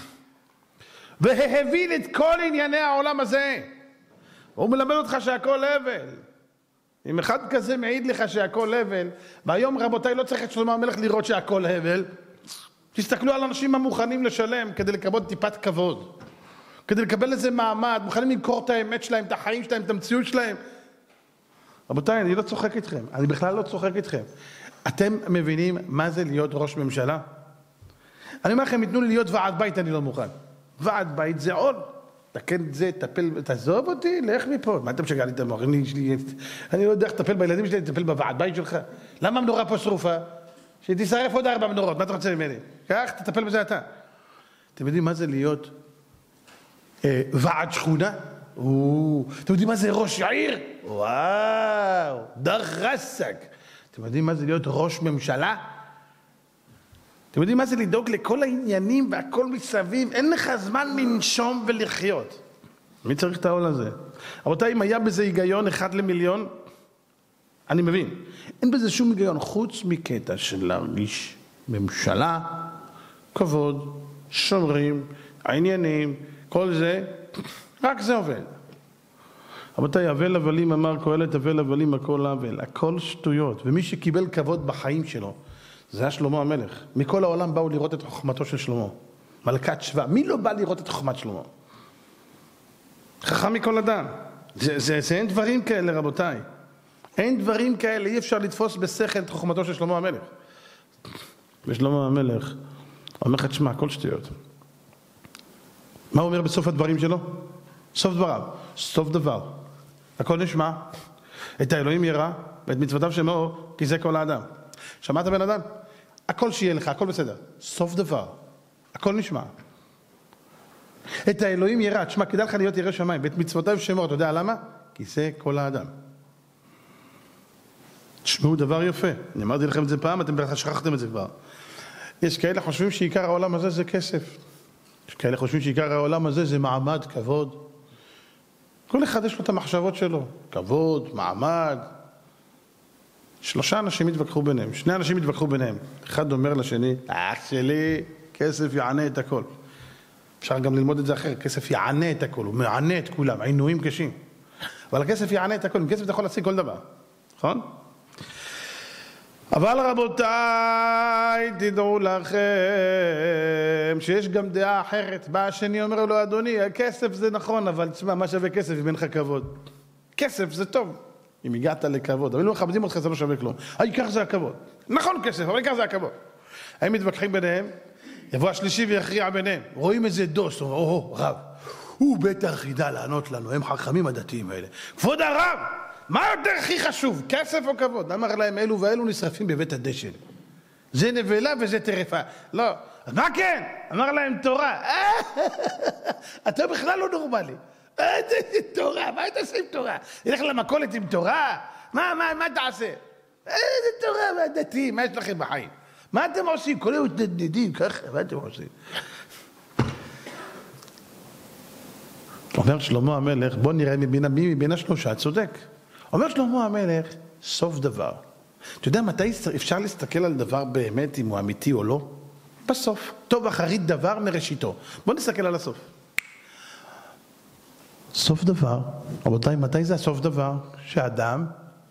[SPEAKER 1] והבין את כל ענייני העולם הזה. הוא מלמד אותך שהכל הבל. אם אחד כזה מעיד לך שהכל הבל, והיום רבותיי לא צריך את שלמה המלך לראות שהכל הבל, תסתכלו על אנשים המוכנים לשלם כדי לקבל טיפת כבוד, כדי לקבל איזה מעמד, מוכנים למכור את האמת שלהם, את החיים שלהם, את המציאות שלהם. רבותיי, אני לא צוחק איתכם, אני בכלל לא צוחק איתכם. אתם מבינים מה זה להיות ראש ממשלה? אני אומר לכם, ייתנו לי להיות ועד בית, אני לא מוכן. ועד בית זה עול. תקן את זה, תטפל, תעזוב אותי, לך מפה. מה אתה משגע לי את המוח? אני לא יודע איך לטפל בילדים שלי, לטפל בוועד בית שלך. למה המנורה פה שרופה? שתשרף עוד 4 מנורות, מה אתה רוצה ממני? כך, תטפל בזה אתה. אתם יודעים מה זה להיות ועד שכונה? אתם יודעים מה זה ראש עיר? וואו, דרסק. אתם יודעים מה זה להיות ראש ממשלה? אתם יודעים מה זה לדאוג לכל העניינים והכל מסביב? אין לך זמן לנשום ולחיות. מי צריך את העול הזה? רבותיי, אם היה בזה היגיון 1 למיליון, אני מבין. אין בזה שום היגיון, חוץ מקטע של להרגיש ממשלה, כבוד, שומרים, העניינים, כל זה, רק זה עובד. רבותיי, אבל הבלים אמר קהלת, אבל הבלים הכל אבל, הכל שטויות. ומי שקיבל כבוד בחיים שלו, זה היה שלמה המלך. מכל העולם באו לראות את חוכמתו של שלמה. מלכת שבא. מי לא בא לראות את חוכמת שלמה? חכם מכל אדם. זה אין דברים כאלה, רבותיי. אין דברים כאלה. אי אפשר לתפוס בשכל את חוכמתו של שלמה המלך. ושלמה המלך אומר לך, תשמע, הכל שטויות. מה הוא אומר בסוף הדברים שלו? סוף דבריו. סוף דבר. הכל נשמע. את האלוהים ירא, ואת מצוותיו שמור, כי זה כל האדם. שמעת בן אדם? הכל שיהיה לך, הכל בסדר. סוף דבר. הכל נשמע. את האלוהים ירא, תשמע, כדאי לך להיות ירא שמיים, ואת מצוותיו שמור, אתה יודע למה? כי זה כל האדם. תשמעו דבר יפה. אני אמרתי לכם את זה פעם, אתם בטח שכחתם את זה כבר. יש כאלה חושבים שעיקר העולם הזה זה כסף. יש כאלה חושבים שעיקר העולם הזה זה מעמד, כבוד. כל אחד יש לו את המחשבות שלו. כבוד, מעמד. 3 אנשים התווכחו ביניהם, 2 אנשים התווכחו ביניהם. אחד אומר לשני, אח שלי, כסף יענה את הכל. אפשר גם ללמוד את זה אחר, כסף יענה את הכל, הוא מענה את כולם, עינויים קשים. אבל הכסף יענה את הכל, עם כסף אתה יכול להשיג כל דבר, נכון? אבל רבותיי, תדעו לכם שיש גם דעה אחרת. בא השני אומר לו, אדוני, הכסף זה נכון, אבל תשמע, מה שווה כסף אם אין לך כבוד? כסף זה טוב. אם הגעת לכבוד, אבל אם לא מכבדים אותך זה לא שווה כלום. העיקר זה הכבוד. נכון כסף, אבל העיקר זה הכבוד. הם מתווכחים ביניהם, יבוא השלישי ויכריע ביניהם. רואים איזה דוס, אומרים, רב, הוא בטח ידע לענות לנו, הם חכמים הדתיים האלה. כבוד הרב, מה יותר הכי חשוב, כסף או כבוד? אמר להם, אלו ואלו נשרפים בבית הדשן. זה נבלה וזה טרפה. לא, אז מה כן? אמר להם תורה. אתה בכלל לא נורמלי. איזה תורה, מה אתה עושה עם תורה? ילך למכולת עם תורה? מה תעשה? איזה תורה והדתיים, מה יש לכם בחיים? מה אתם עושים? כל היום תדדים ככה, מה אתם עושים? אומר שלמה המלך, בוא נראה מי מבין השלושה צודק. אומר שלמה המלך, סוף דבר. אתה יודע מתי אפשר להסתכל על דבר באמת אם הוא אמיתי או לא? בסוף. טוב אחרית דבר מראשיתו. בוא נסתכל על הסוף. סוף דבר, רבותיי, מתי זה הסוף דבר? שאדם,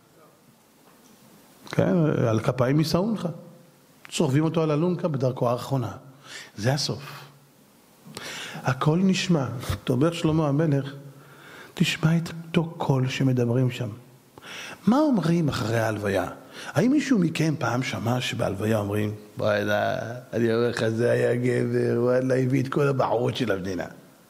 [SPEAKER 1] כן, על כפיים יישאו לך. צורבים אותו על אלונקה בדרכו האחרונה. זה הסוף. הכל נשמע. תאמר שלמה המלך, תשמע את אותו קול שמדברים שם. מה אומרים אחרי ההלוויה? האם מישהו מכם פעם שמע שבהלוויה אומרים, וואלה, אני אומר לך, זה היה גבר, וואלה, הביא את כל הבערות של המדינה.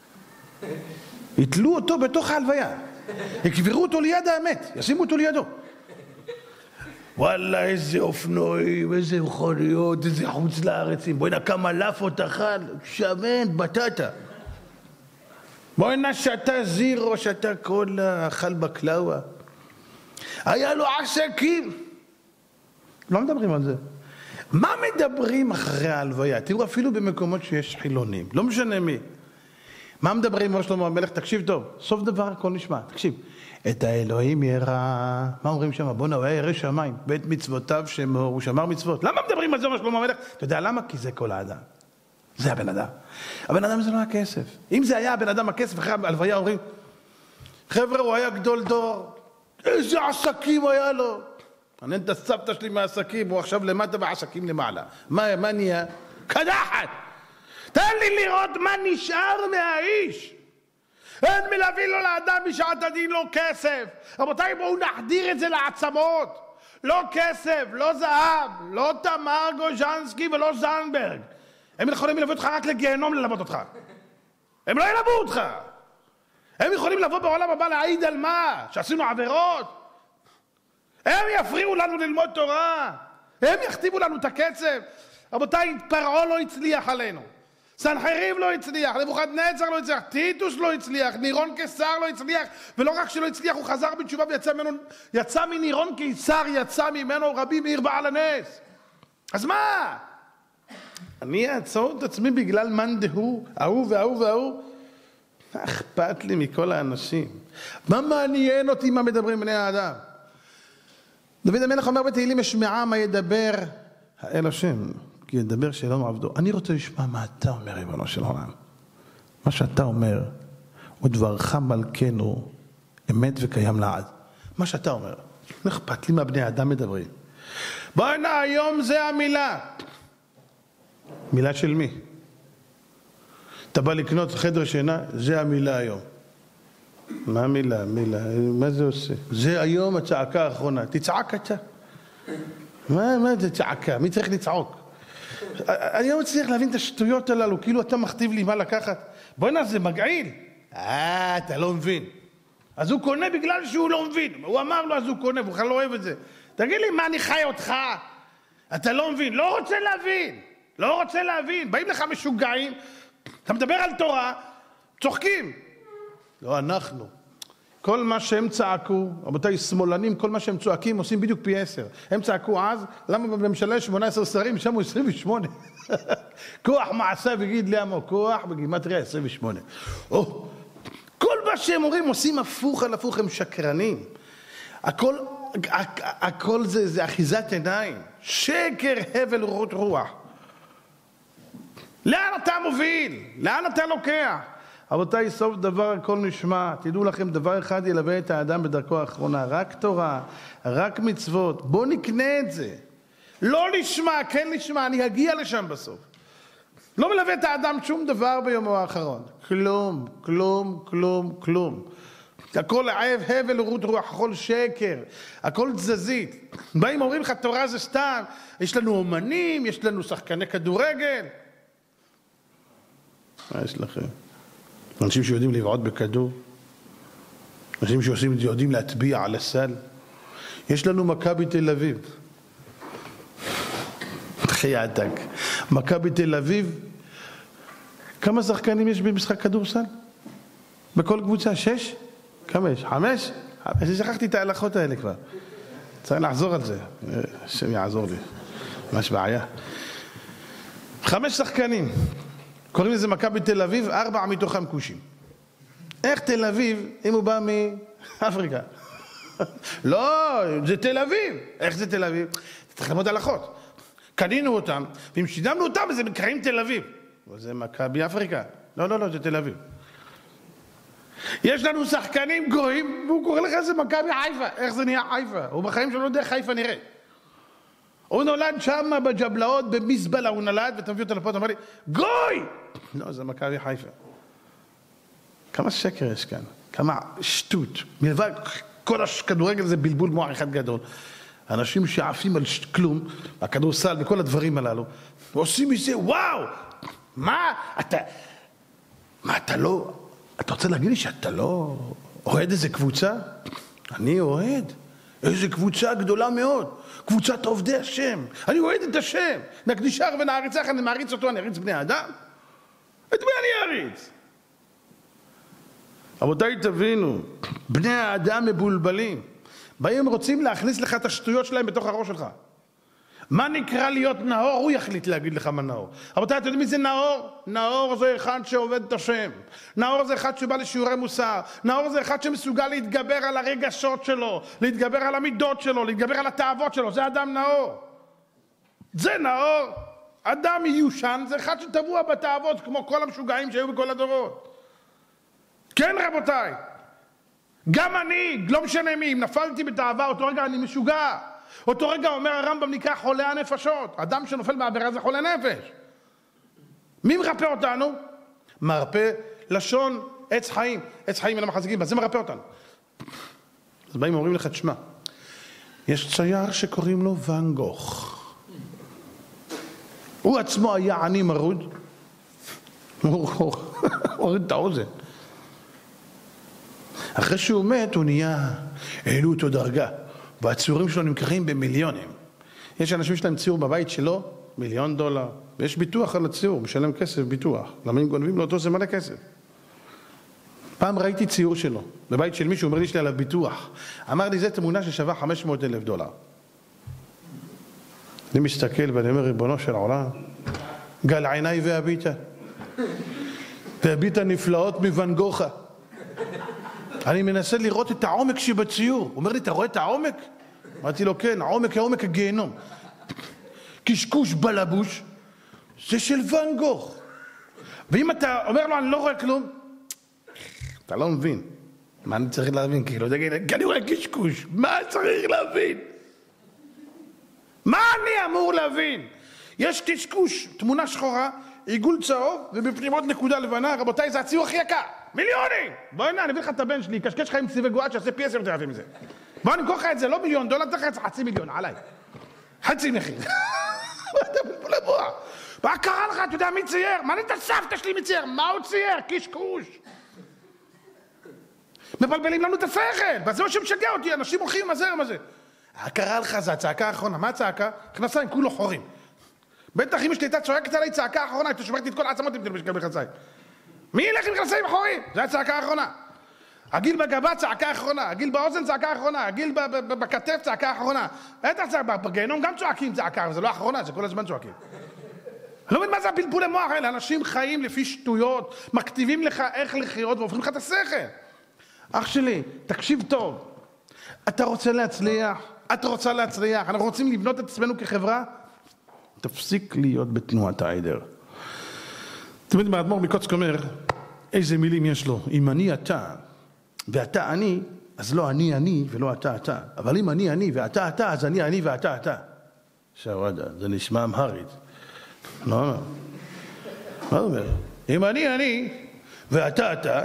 [SPEAKER 1] יתלו אותו בתוך ההלוויה, יקברו אותו ליד האמת, ישימו אותו לידו. וואלה, איזה אופנועים, איזה מכוניות, איזה חוץ לארצים, בואי נע כמה לאפות אכל, שמן, בטטה. בואי נע שתה זירו, שתה קולה, אכל בקלאווה. היה לו עסקים. לא מדברים על זה. מה מדברים אחרי ההלוויה? תראו, אפילו במקומות שיש חילונים, לא משנה מי. מה מדברים עם שלמה המלך? תקשיב טוב, סוף דבר הכל נשמע, תקשיב. את האלוהים ירא, מה אומרים שם? בוא נראה, ירא שמיים, בית מצוותיו שמור, הוא שמר מצוות. למה מדברים על זה שלמה המלך? אתה יודע למה? כי זה כל האדם. זה הבן אדם. הבן אדם זה לא הכסף. אם זה היה הבן אדם הכסף, אחרי ההלוויה אומרים, חבר'ה, הוא היה גדול דור, איזה עסקים היה לו. אני את הסבתא שלי מהעסקים, הוא עכשיו למטה והעסקים למעלה. מה נהיה? קדחת! תן לי לראות מה נשאר מהאיש. אין מלווים לו לאדם בשעת הדין לא כסף. רבותיי, בואו נחדיר את זה לעצמות. לא כסף, לא זהב, לא תמר גוז'נסקי ולא זנדברג. הם יכולים ללוות אותך רק לגיהנום ללוות אותך. הם לא ילוו אותך. הם יכולים לבוא בעולם הבא להעיד על מה? שעשינו עבירות? הם יפריעו לנו ללמוד תורה. הם יכתיבו לנו את הקצב. רבותיי, פרעה לא הצליח עלינו. סנחריב לא הצליח, נבוכדנצר לא הצליח, טיטוס לא הצליח, נירון קיסר לא הצליח, ולא רק שלא הצליח, הוא חזר בתשובה ויצא מנירון קיסר, יצא ממנו רבי מאיר בעל הנס. אז מה? אני אעצור את עצמי בגלל מאן דהוא, ההוא וההוא וההוא? מה אכפת לי מכל האנשים? מה מעניין אותי מה מדברים בני האדם? דוד המלך אומר בתהילים, אשמעה מה ידבר האל השם, כי ידבר שלום עבדו. אני רוצה לשמוע מה אתה אומר, ריבונו של עולם. מה שאתה אומר, ודברך מלכנו, אמת וקיים לעד. מה שאתה אומר, לא אכפת לי מה בני האדם מדברים. בואי הנה, היום זה המילה. מילה של מי? אתה בא לקנות חדר שינה, זה המילה היום. מה המילה? מה זה עושה? זה היום הצעקה האחרונה. תצעק אתה. מה זה צעקה? מי צריך לצעוק? אני לא מצליח להבין את השטויות הללו, כאילו אתה מכתיב לי מה לקחת. בואי נה, זה מגעיל. אתה לא מבין. אז הוא קונה בגלל שהוא לא מבין. הוא אמר לו אז הוא קונה, והוא לא אוהב את זה. תגיד לי, מה אני חי אותך? אתה לא מבין. לא רוצה להבין. לא רוצה להבין. באים לך משוגעים, אתה מדבר על תורה, צוחקים. לא, אנחנו. כל מה שהם צעקו, רבותיי שמאלנים, כל מה שהם צועקים עושים בדיוק פי 10. הם צעקו אז, למה בממשלה 18 שרים, שם הוא 28. כוח מעשה בגיד למה, כוח בגימטריה 28. כל מה שהם אומרים עושים הפוך על הפוך, הם שקרנים. הכל זה אחיזת עיניים. שקר, הבל, רוח. לאן אתה מוביל? לאן אתה לוקח? רבותיי, סוף דבר הכל נשמע. תדעו לכם, דבר אחד ילווה את האדם בדרכו האחרונה, רק תורה, רק מצוות. בואו נקנה את זה. לא לשמה, כן לשמה, אני אגיע לשם בסוף. לא מלווה את האדם שום דבר ביומו האחרון. כלום, כלום, כלום, כלום. הכל הבל ורות רוח, הכל שקר, הכל תזזית. באים אומרים לך, תורה זה סתם, יש לנו אומנים, יש לנו שחקני כדורגל. מה יש לכם? אנשים שיודעים לבעוט בכדור, אנשים שיודעים להטביע על הסל. יש לנו מכבי תל אביב. חייאתק. מכבי תל אביב, כמה שחקנים יש במשחק כדורסל? בכל קבוצה? 6? כמה יש? 5? שכחתי את ההלכות האלה כבר. צריך לחזור על זה. השם יעזור לי. ממש בעיה. 5 שחקנים. קוראים לזה מכבי תל אביב, 4 מתוכם כושים. איך תל אביב, אם הוא בא מאפריקה? לא, זה תל אביב. איך זה תל אביב? צריך ללמוד הלכות. קנינו אותם, ואם שידמנו אותם, אז הם נקראים תל אביב. זה מכבי אפריקה. לא, זה תל אביב. יש לנו שחקנים גויים, והוא קורא לך זה מכבי חיפה. איך זה נהיה חיפה? הוא בחיים שלו לא יודע חיפה נראה. הוא נולד שם בג'בלאות, במזבלה הוא נולד, ואתה מביא אותו לפה, אתה אומר לי, גוי! לא, זה מכבי חיפה. כמה שקר יש כאן, כמה שטות. מלבד כל הכדורגל זה בלבול מוח אחד גדול. אנשים שעפים על כלום, הכדורסל וכל הדברים הללו, ועושים מזה, וואו! מה אתה לא... אתה רוצה להגיד לי שאתה לא אוהד איזה קבוצה? אני אוהד. איזה קבוצה גדולה מאוד. קבוצת עובדי השם. אני אוהד את השם. נקדישך ונעריצך, אני מעריץ אותו, אני אריץ בני האדם. את מי אני אריץ? רבותיי, תבינו, בני האדם מבולבלים. באים רוצים להכניס לך את השטויות שלהם בתוך הראש שלך. מה נקרא להיות נאור? הוא יחליט להגיד לך מה נאור. רבותיי, אתם יודעים מי זה נאור? נאור זה אחד שעובד את השם. נאור זה אחד שבא לשיעורי מוסר. נאור זה אחד שמסוגל להתגבר על הרגשות שלו, להתגבר על המידות שלו, להתגבר על התאוות שלו. זה אדם נאור. זה נאור. אדם מיושן זה אחד שטבוע בתאוות כמו כל המשוגעים שהיו בכל הדורות. כן רבותיי, גם אני, לא משנה מי, אם נפלתי בתאווה, אותו רגע אני משוגע. אותו רגע אומר הרמב"ם נקרא חולה הנפשות. אדם שנופל בעבירה זה חולה נפש. מי מרפא אותנו? מרפא לשון עץ חיים, עץ חיים אין המחזיקים, אז זה מרפא אותנו. אז באים ואומרים לך, תשמע, יש צייר שקוראים לו ואן גוך. הוא עצמו היה עני מרוד, הוא הוריד את האוזן. אחרי שהוא מת, הוא נהיה, העלו אותו דרגה, והציורים שלו נמכרים במיליונים. יש אנשים שלהם ציור בבית שלו, $1,000,000, ויש ביטוח על הציור, משלם כסף ביטוח. למה אם גונבים לו אותו זה מלא כסף? פעם ראיתי ציור שלו, בבית של מישהו, אומר לי, יש לי עליו ביטוח. אמר לי, זו תמונה ששווה $500,000. אני מסתכל ואני אומר, ריבונו של עולם, גל עיניי והביטה נפלאות מוואן גוכה. אני מנסה לראות את העומק שבציור. הוא אומר לי, אתה רואה את העומק? אמרתי לו, כן, העומק הוא עומק הגיהנום. קשקוש בלבוש, זה של ואן גוך. ואם אתה אומר לו, אני לא רואה כלום, אתה לא מבין. מה אני צריך להבין? כאילו, כי אני רואה קשקוש. מה צריך להבין? מה אני אמור להבין? יש קשקוש, תמונה שחורה, עיגול צהוב, ובפנים עוד נקודה לבנה. רבותיי, זה הציור הכי יקר. מיליונים! בוא הנה, אני אביא לך את הבן שלי, קשקש לך עם סיבי גואט שעושה פי 10 יותר יפה מזה. בוא נמכור לך את זה, לא $1,000,000, תלך את זה $500,000, עליי. חצי מחיר. אתה בלבול הבוע. מה קרה לך? אתה יודע מי צייר? מה את הסבתא שלי מצייר? מה הוא צייר? קשקוש. מבלבלים לנו את השכל. וזה מה שמשגע אותי, אנשים הולכים עם הזרם הזה. קרה לך, זה הצעקה האחרונה. מה הצעקה? כנסיים, כולו חורים. בטח אם שלי הייתה צועקת עליי צעקה האחרונה, הייתה שומרת את כל העצמות אם תלבש מכנסיים. מי ילך עם מכנסיים חורים? זה הצעקה האחרונה. הגיל בגבה צעקה האחרונה, הגיל באוזן צעקה האחרונה, הגיל בכתף צעקה האחרונה. בטח בגיהנום גם צועקים צעקה, אבל זה לא האחרונה, זה כל הזמן צועקים. אני לא מבין מה זה הפלפולי מוח האלה, אנשים חיים לפי שטויות, מכתיבים לך איך לחיות והופכים לך את השכל. אח שלי, תקשיב טוב. אתה רוצה להצליח? את רוצה להצליח? אנחנו רוצים לבנות את עצמנו כחברה? תפסיק להיות בתנועת העדר. תמיד מהאדמו"ר מקוצק אומר, איזה מילים יש לו. אם אני אתה ואתה אני, אז לא אני אני ולא אתה אתה. אבל אם אני אני ואתה אתה, אז אני אני ואתה אתה. שוואדה, זה נשמע אמהרית. לא, מה אומר? אם אני אני ואתה אתה,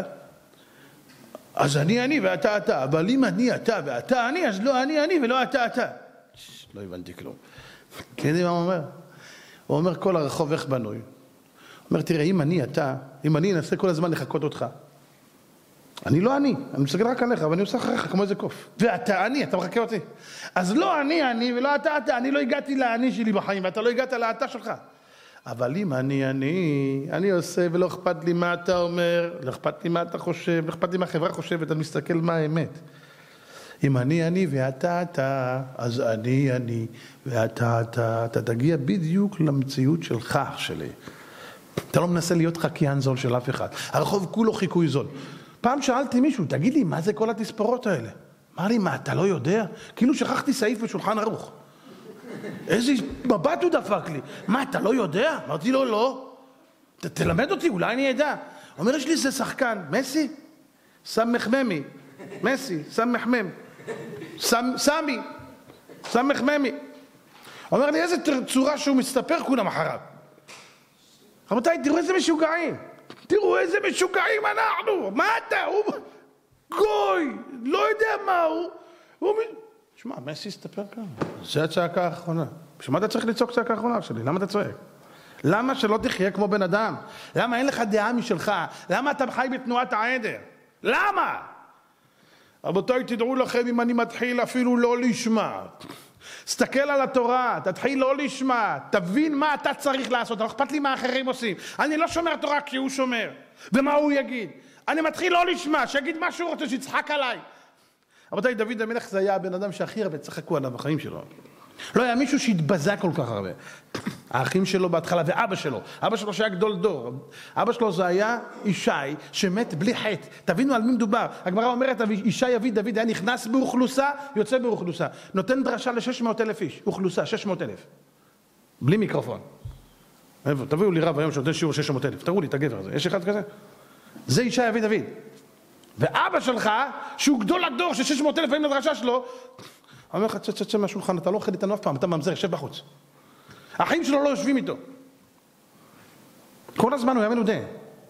[SPEAKER 1] אז אני אני ואתה אתה. אבל אם אני אתה ואתה אני, אז לא אני אני ולא אתה אתה. לא הבנתי כלום. כן, מה הוא אומר? הוא אומר, כל הרחוב איך בנוי. הוא אומר, תראה, אם אני אתה, אם אני אנסה כל הזמן לחכות אותך, אני לא אני מסתכל רק עליך, אבל אני עושה אחריך כמו איזה קוף. ואתה אני, אתה מחכה אותי. אז לא אני ולא אתה אתה, אני לא הגעתי לאני שלי בחיים, ואתה לא הגעת לאתה שלך. אבל אם אני עושה ולא אכפת לי מה אתה אומר, לא אכפת לי מה אתה חושב, לא אכפת לי מה החברה חושבת, אני מסתכל מה האמת. אם אני ואתה אתה, אז אני ואתה אתה, אתה תגיע בדיוק למציאות שלך, אח שלי. אתה לא מנסה להיות חקיין זול של אף אחד. הרחוב כולו חיקוי זול. פעם שאלתי מישהו, תגיד לי, מה זה כל התספורות האלה? אמר לי, מה, אתה לא יודע? כאילו שכחתי סעיף בשולחן ערוך. איזה מבט הוא דפק לי. מה, אתה לא יודע? אמרתי לו, לא. תלמד אותי, אולי אני אדע. אומר, יש לי איזה שחקן, מסי? סמך ממי. מסי, סמך מם. סמי. סמך ממי. אומר לי, איזה צורה שהוא מסתפר כולם אחריו. רבותיי, תראו איזה משוגעים. תראו איזה משוגעים אנחנו. מה אתה? הוא גוי. לא יודע מה הוא. שמע, מסי הסתפר כאן. זה הצעקה האחרונה. בשביל מה אתה צריך לצעוק צעקה האחרונה שלי? למה אתה צועק? למה שלא תחיה כמו בן אדם? למה אין לך דעה משלך? למה אתה חי בתנועת העדר? למה? רבותיי, תדעו לכם, אם אני מתחיל אפילו לא לשמע. תסתכל על התורה, תתחיל לא לשמע, תבין מה אתה צריך לעשות, לא אכפת לי מה אחרים עושים. אני לא שומר תורה כי הוא שומר, ומה הוא יגיד. אני מתחיל לא לשמע, שיגיד מה שהוא רוצה, שיצחק עליי. רבותיי, דוד המלך זה היה הבן אדם שהכי הרבה צחקו עליו בחיים שלו. לא היה מישהו שהתבזה כל כך הרבה. האחים שלו בהתחלה ואבא שלו. אבא שלו שהיה גדול דור. אבא שלו זה היה ישי שמת בלי חטא. תבינו על מי מדובר. הגמרא אומרת, ישי אבי דוד היה נכנס באוכלוסה, יוצא באוכלוסה. נותן דרשה ל-600,000 איש. אוכלוסה, 600,000. בלי מיקרופון. תביאו לי רב היום שנותן שיעור 600,000. תראו לי את הגבר הזה. יש אחד כזה? זה ישי אבי דוד. ואבא שלך, שהוא גדול הדור של 600,000 פעמים לדרשה שלו, אומר לך, צא מהשולחן, אתה לא אוכל איתנו אף פעם, אתה ממזר, יושב בחוץ. האחים שלו לא יושבים איתו. כל הזמן הוא היה מנודה.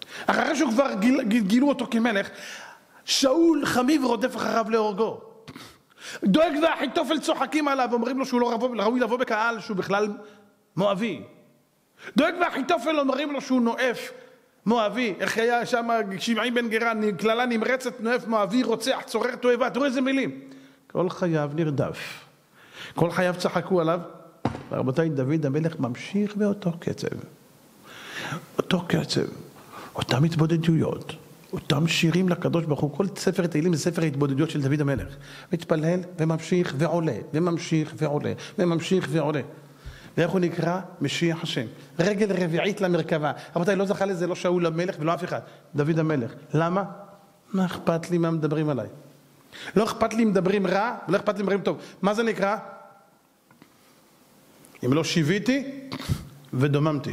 [SPEAKER 1] אחרי שהוא כבר גילו אותו כמלך, שאול חמיו רודף אחריו להורגו. דואג ואחיתופל צוחקים עליו, אומרים לו שהוא לא ראוי לבוא בקהל, שהוא בכלל מואבי. דואג ואחיתופל אומרים לו שהוא נואף מואבי. איך היה שם שמעי בן גרה, כללה נמרצת, נואף מואבי, רוצח, צורר תועבה. תראו איזה מילים. כל חייו נרדף. כל חייו צחקו עליו. ורבותיי, דוד המלך ממשיך באותו קצב. אותו קצב. אותם התבודדויות. אותם שירים לקדוש ברוך הוא. כל ספר תהילים זה ספר ההתבודדויות של דוד המלך. מתפלל וממשיך ועולה. וממשיך ועולה. וממשיך ועולה. ואיך הוא נקרא? משיח השם. רגל רביעית למרכבה. רבותיי, לא זכה לזה לא שאול המלך ולא אף אחד. דוד המלך. למה? מה אכפת לי מה מדברים עליי? לא אכפת לי אם מדברים רע, ולא אכפת לי אם מדברים טוב. מה זה נקרא? אם לא שיוויתי ודוממתי.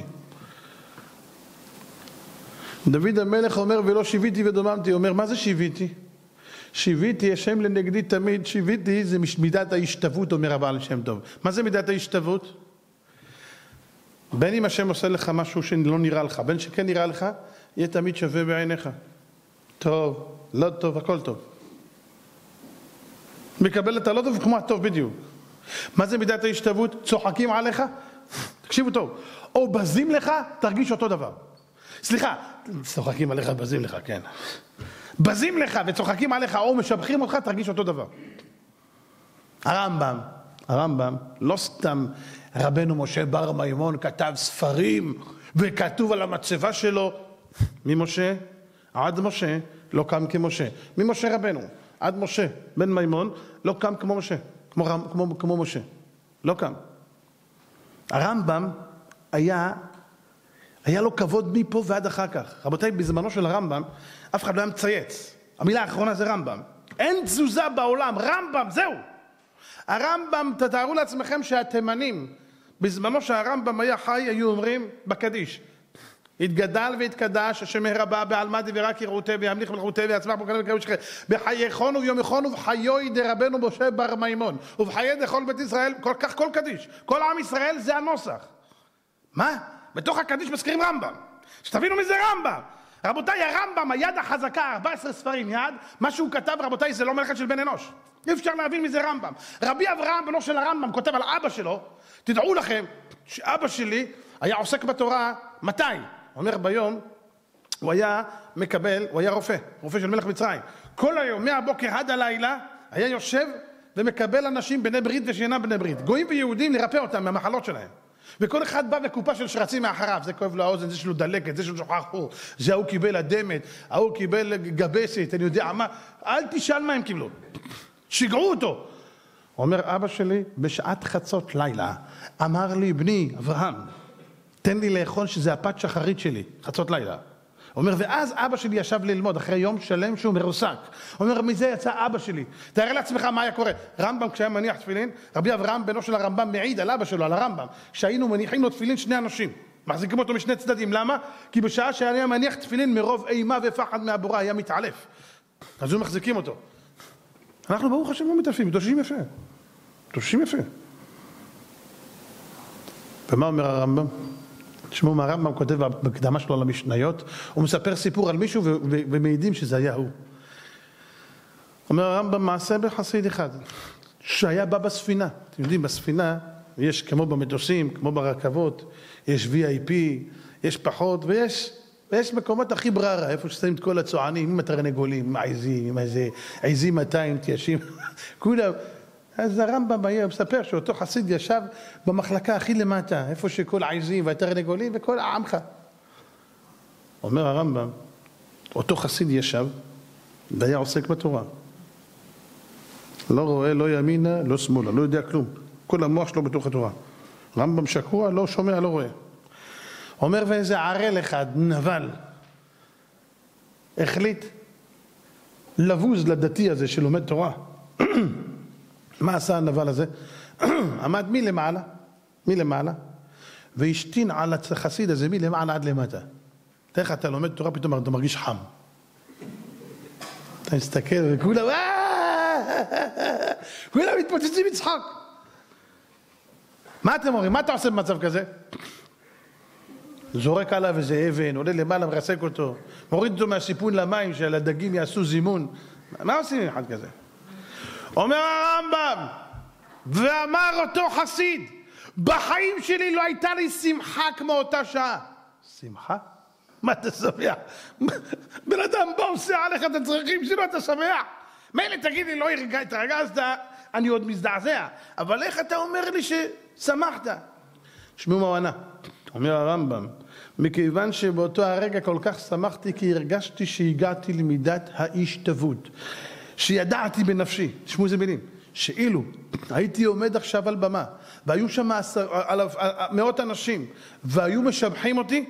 [SPEAKER 1] דוד המלך אומר ולא שיוויתי ודוממתי. הוא אומר, מה זה שיוויתי? שיוויתי, השם לנגדי תמיד. שיוויתי זה מידת ההשתוות, אומר הבעל שם טוב. מה זה מידת ההשתוות? בין אם השם עושה לך משהו שלא נראה לך, בין שכן נראה לך, יהיה תמיד שווה בעיניך. טוב, לא טוב, הכל טוב. מקבל את הלא טוב כמו הטוב בדיוק. מה זה מידת ההשתוות? צוחקים עליך? תקשיבו טוב. או בזים לך, תרגיש אותו דבר. סליחה, צוחקים עליך, בזים לך, כן. בזים לך וצוחקים עליך או משבחים אותך, תרגיש אותו דבר. הרמב"ם, לא סתם רבנו משה בר מימון כתב ספרים וכתוב על המצבה שלו, ממשה עד משה לא קם כמשה. ממשה רבנו עד משה בן מימון לא קם כמו משה, כמו משה. לא קם. הרמב"ם היה לו כבוד מפה ועד אחר כך. רבותיי, בזמנו של הרמב"ם אף אחד לא היה מצייץ. המילה האחרונה זה רמב"ם. אין תזוזה בעולם, רמב"ם, זהו. הרמב"ם, תתארו לעצמכם שהתימנים, בזמנו שהרמב"ם היה חי, היו אומרים בקדיש, התגדל והתקדש, השם הרבה בעלמא דברה כרעותי וימליך מלכותי ויצמח בקדש וקרב שכם, בחייכון וביומכון ובחיוי דרבנו משה בר מימון, ובחיי דכל בית ישראל, כך כל קדיש. כל עם ישראל זה הנוסח. מה? בתוך הקדיש מזכירים רמב"ם. שתבינו מי זה רמב"ם. רבותיי, הרמב"ם, היד החזקה, 14 ספרים יד, מה שהוא כתב, רבותיי, זה לא מלאכת של בן אנוש. אי אפשר להבין מי זה רמב"ם. רבי אברהם, בנו של הרמב"ם, כותב על אבא שלו, תדעו לכם שאבא שלי היה עוסק בתורה, מתי? אומר ביום, הוא היה רופא של מלך מצרים. כל היום, מהבוקר עד הלילה, היה יושב ומקבל אנשים בני ברית ושאינם בני ברית. גויים ויהודים לרפא אותם מהמחלות שלהם. וכל אחד בא וקופה של שרצים מאחריו, זה כואב לו האוזן, זה שלו דלקת, זה שלו שוכח חור, זה ההוא קיבל אדמת, ההוא קיבל גבסת, אני יודע מה, אל תשאל מה הם קיבלו, שיגעו אותו. אומר אבא שלי, בשעת חצות לילה, אמר לי, בני אברהם, תן לי לאכול שזה הפת שחרית שלי, חצות לילה. אומר, ואז אבא שלי ישב ללמוד אחרי יום שלם שהוא מרוסק. אומר, מזה יצא אבא שלי. תאר לעצמך מה היה קורה. רמב"ם כשהיה מניח תפילין, רבי אברהם בנו של הרמב"ם מעיד על אבא שלו, על הרמב"ם, שהיינו מניחים לו תפילין שני אנשים. מחזיקים אותו משני צדדים. למה? כי בשעה שהיה מניח תפילין מרוב אימה ופחד מהבורא היה מתעלף. אז הוא מחזיקים אותו. אנחנו ברוך השם לא מתעלפים, תושבים יפה. תושבים יפה. ומה אומר הרמב"ם? תשמעו מה הרמב"ם כותב בקדמה שלו על המשניות, הוא מספר סיפור על מישהו ומעידים שזה היה הוא. אומר הרמב"ם, מעשה בחסיד אחד, שהיה בא בספינה. אתם יודעים, בספינה יש כמו במטוסים, כמו ברכבות, יש VIP, יש פחות, ויש מקומות הכי בררה, איפה ששמים את כל הצוענים, עם התרנגולים, עם העזים, עם איזה עזים 200 תיישים, כולם. אז הרמב"ם היה מספר שאותו חסיד ישב במחלקה הכי למטה, איפה שכל העזים והתרנגולים וכל העמך. אומר הרמב"ם, אותו חסיד ישב והיה עוסק בתורה. לא רואה, לא ימינה, לא שמאלה, לא יודע כלום. כל המוח שלו בתוך התורה. רמב"ם שקוע, לא שומע, לא רואה. אומר, ואיזה ערל אחד, נבל, החליט לבוז לדתי הזה שלומד תורה. מה עשה הנבל הזה? עמד מלמעלה, והשתין על החסיד הזה מלמעלה עד למטה. איך אתה לומד תורה, פתאום אתה מרגיש חם. אתה מסתכל וכולם, כולם מתפוצצים מצחוק. מה אתם אומרים? מה אתה עושה במצב כזה? זורק עליו איזה אבן, עולה למעלה, מרסק אותו, מוריד אותו מהסיפון למים, שהדגים יעשו זימון. מה עושים עם אחד כזה? אומר הרמב"ם, ואמר אותו חסיד, בחיים שלי לא הייתה לי שמחה כמו אותה שעה. שמחה? מה אתה שמח? בן אדם בא עושה עליך את הצרכים שלו, אתה שמח? מילא תגיד לי, לא התרגזת, אני עוד מזדעזע, אבל איך אתה אומר לי ששמחת? שמעו מה הוא ענה, אומר הרמב"ם, מכיוון שבאותו הרגע כל כך שמחתי, כי הרגשתי שהגעתי למידת ההשתוות, שידעתי בנפשי, תשמעו איזה מילים, שאילו הייתי עומד עכשיו על במה, והיו שם מאות אנשים, והיו משבחים אותי,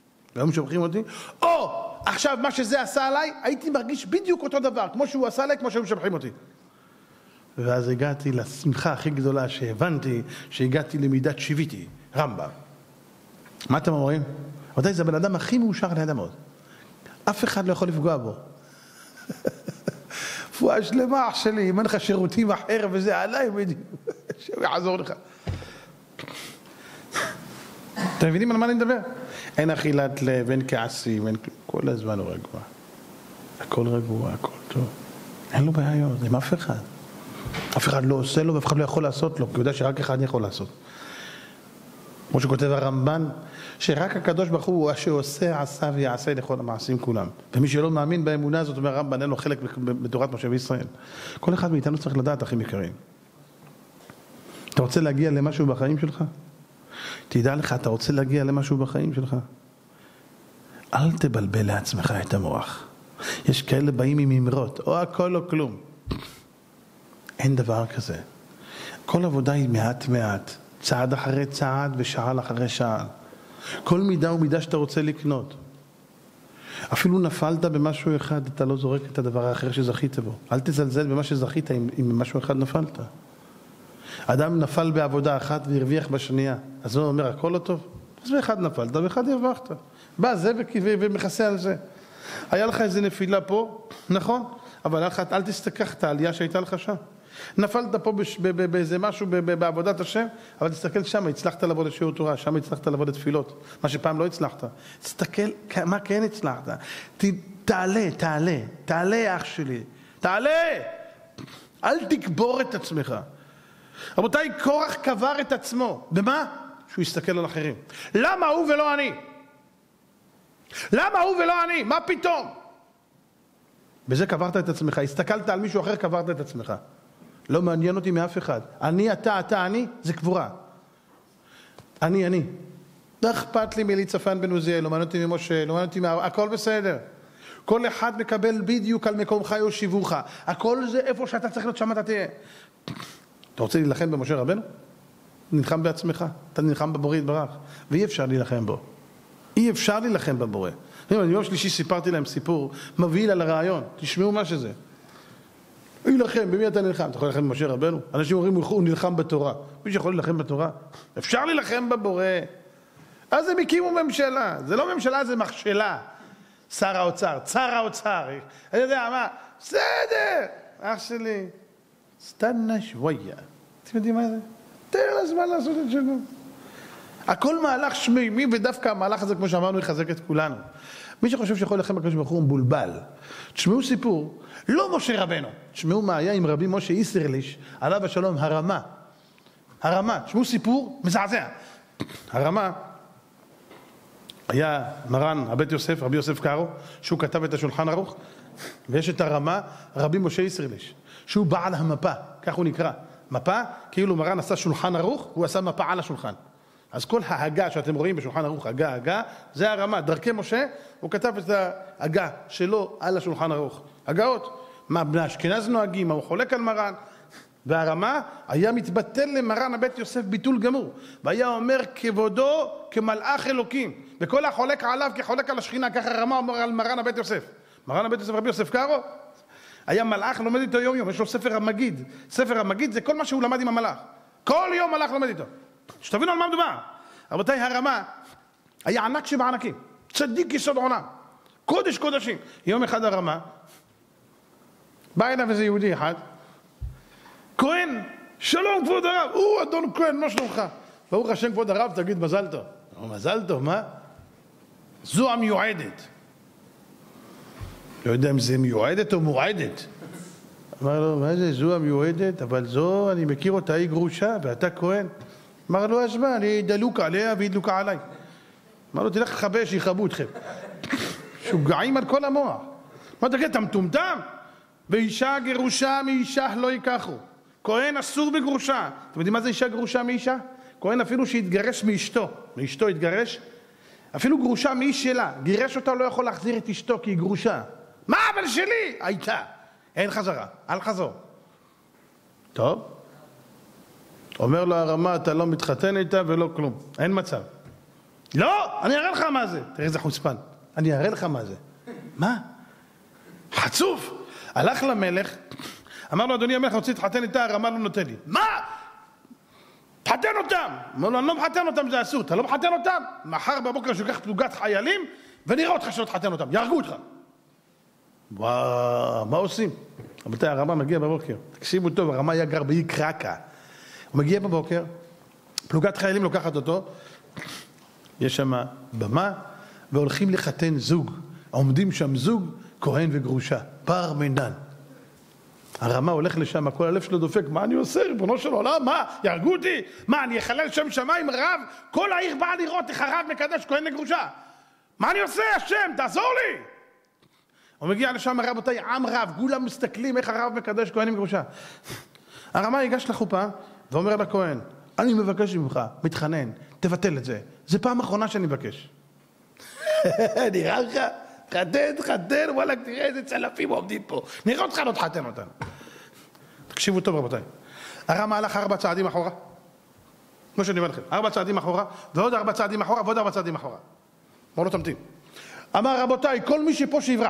[SPEAKER 1] או עכשיו מה שזה עשה עליי, הייתי מרגיש בדיוק אותו דבר, כמו שהוא עשה עליי, כמו שהיו משבחים אותי. ואז הגעתי לשמחה הכי גדולה שהבנתי, שהגעתי למידת שיוויתי, רמב"ם. מה אתם אומרים? רבותיי, זה הבן אדם הכי מאושר ליד המות. אף אחד לא יכול לפגוע בו. פועה שלמה אח שלי, אם אין לך שירותים אחר וזה עליי בדיוק. שהוא יעזור לך. אתם מבינים על מה אני מדבר? אין אכילת לב, אין כעסים, כל הזמן הוא רגוע. הכל רגוע, הכל טוב. אין לו בעיות, עם אף אחד. אף אחד לא עושה לו ואף אחד לא יכול לעשות לו, כי הוא יודע שרק אחד יכול לעשות. כמו שכותב הרמב"ן, שרק הקדוש ברוך הוא שעושה, עשה ויעשה לכל המעשים כולם. ומי שלא מאמין באמונה הזאת, אומר הרמב"ן, אין לו חלק בתורת משה וישראל. כל אחד מאיתנו צריך לדעת, אחים יקרים. אתה רוצה להגיע למשהו בחיים שלך? תדע לך, אתה רוצה להגיע למשהו בחיים שלך? אל תבלבל לעצמך את המוח. יש כאלה באים עם אמרות, או הכל או כלום. אין דבר כזה. כל עבודה היא מעט מעט. צעד אחרי צעד ושעל אחרי שעל. כל מידה ומידה שאתה רוצה לקנות. אפילו נפלת במשהו אחד, אתה לא זורק את הדבר האחר שזכית בו. אל תזלזל במה שזכית אם במשהו אחד נפלת. אדם נפל בעבודה אחת והרוויח בשנייה. אז הוא אומר, הכל לא טוב. אז באחד נפלת, באחד הרווחת. בא זה ומכסה על זה. היה לך איזה נפילה פה, נכון? אבל אל תסתכח את העלייה שהייתה לך שם. נפלת פה באיזה משהו בעבודת השם, אבל תסתכל שם, הצלחת לעבוד את שיעור תורה, שם הצלחת לעבוד את תפילות, מה שפעם לא הצלחת. תסתכל מה כן הצלחת. תעלה אח שלי, תעלה! אל תקבור את עצמך. רבותיי, קורח קבר את עצמו. במה? שהוא יסתכל על אחרים. למה הוא ולא אני? למה הוא ולא אני? מה פתאום? בזה קברת את עצמך. הסתכלת על מישהו אחר, קברת את עצמך. לא מעניין אותי מאף אחד. אני, אתה, אני, זה קבורה. אני. לא אכפת לי מאלי צפן בן עוזיאל, לא מעניין אותי ממשה, לא מעניין אותי הכל בסדר. כל אחד מקבל בדיוק על מקומך יושיבוך. הכל זה איפה שאתה צריך להיות, שם אתה תהיה. אתה רוצה להילחם במשה רבנו? נלחם בעצמך. אתה נלחם בבורא יתברך. ואי אפשר להילחם בו. אי אפשר להילחם בבורא. ביום שלישי סיפרתי להם סיפור מבהיל על הרעיון. תשמעו מה שזה. להילחם, במי אתה נלחם? אתה יכול להילחם במשה רבנו? אנשים אומרים, הוא נלחם בתורה. מי שיכול להילחם בתורה? אפשר להילחם בבורא. אז הם הקימו ממשלה. זה לא ממשלה, זה מכשלה. שר האוצר, צר האוצר. אני יודע מה? בסדר, אח שלי. סתנה שויה. אתם יודעים מה זה? תן לזמן לעשות את שלנו. הכל מהלך שמימי, ודווקא המהלך הזה, כמו שאמרנו, יחזק את כולנו. מי שחושב שיכול לכם בקדוש ברוך הוא מבולבל. תשמעו סיפור, לא משה רבנו. תשמעו מה היה עם רבי משה איסרליש, עליו השלום, הרמה. תשמעו סיפור מזעזע. הרמה היה מרן הבית יוסף, רבי יוסף קארו, שהוא כתב את השולחן ערוך, ויש את הרמה, רבי משה איסרליש, שהוא בעל המפה, כך הוא נקרא. מפה, כאילו מרן עשה שולחן ערוך, הוא עשה מפה על השולחן. אז כל ההגה שאתם רואים בשולחן ערוך, הגה, זה הרמה. דרכי משה, הוא כתב את ההגה שלו על השולחן ערוך. הגאות, מה בני אשכנז נוהגים, מה הוא חולק על מרן. והרמה היה מתבטל למרן הבית יוסף ביטול גמור. והיה אומר כבודו כמלאך אלוקים. וכל החולק עליו כחולק על השכינה, ככה הרמה אומר על מרן הבית יוסף. מרן הבית יוסף רבי יוסף קארו, היה מלאך לומד איתו יום יום, יש לו ספר המגיד. ספר המגיד זה כל מה שהוא למד עם המלאך. כל יום מלאך לומד איתו. שתבינו על מה מדובר. רבותיי, הרמה היה ענק שבענקים, צדיק יסוד עולם, קודש קודשים. יום אחד הרמה בא אליו איזה יהודי אחד, כהן, שלום כבוד הרב. אדון כהן, מה שלומך? ברוך השם כבוד הרב, תגיד מזל טוב. מזל טוב, מה? זו המיועדת. לא יודע אם זה מיועדת או מועדת. אמר לו, מה זה, זו המיועדת? אבל זו, אני מכיר אותה, היא גרושה, ואתה כהן. אמר לו, אז מה, אני דלוק עליה והיא דלוקה עליי. אמר לו, תלך לחבש, שיחבו אתכם. שוגעים על כל המוח. מה תגיד, אתה מטומטם? ואישה גרושה מאישה לא ייקחו. כהן אסור בגרושה. אתם יודעים מה זה אישה גרושה מאישה? כהן אפילו שהתגרש מאשתו. מאשתו התגרש. אפילו גרושה מאיש שלה. גירש אותה, לא יכול להחזיר את אשתו כי היא גרושה. מה אבל שלי? הייתה. אין חזרה. אל חזור. טוב. אומר לו הרמה, אתה לא מתחתן איתה ולא כלום. אין מצב. לא, אני אראה לך מה זה. תראה איזה חוצפן. אני אראה לך מה זה. מה? חצוף. הלך למלך, אמר לו, אדוני המלך, רוצה להתחתן איתה, הרמה לא נותן לי. מה? תחתן אותם. אמר לו, אני לא מחתן אותם, זה אסור. אתה לא מחתן אותם? מחר בבוקר שוקח פלוגת חיילים, ונראה אותך שלא תחתן אותם. יהרגו אותך. וואו, מה עושים? רבותי, הרמה מגיע בבוקר. תקשיבו טוב, הרמה היה גר באי קרקע. הוא מגיע בבוקר, פלוגת חיילים לוקחת אותו, יש שם במה, והולכים לחתן זוג. עומדים שם זוג, כהן וגרושה. בר מינן. הרמה הולך לשם, כל הלב שלו דופק, מה אני עושה, ריבונו של עולם? מה? יהרגו אותי? מה, אני אחלל שם שמיים רב? כל העיר באה לראות איך הרב מקדש כהן לגרושה. מה אני עושה, השם? תעזור לי! הוא מגיע לשם, רבותיי, עם רב, כולם מסתכלים איך הרב מקדש כהן לגרושה. הרמה ייגש לחופה, ואומר לכהן, אני מבקש ממך, מתחנן, תבטל את זה. זה פעם אחרונה שאני מבקש. נראה לך? חתן, וואלה, תראה איזה צלפים עומדים פה. נראה אותך לא תחתן אותנו. תקשיבו טוב, רבותיי. הרמה הלך 4 צעדים אחורה. כמו שאני אומר לכם, 4 צעדים אחורה, ועוד 4 צעדים אחורה, ועוד 4 צעדים אחורה. אמר לו, תמתין. אמר, רבותיי, כל מי שפה שיברח.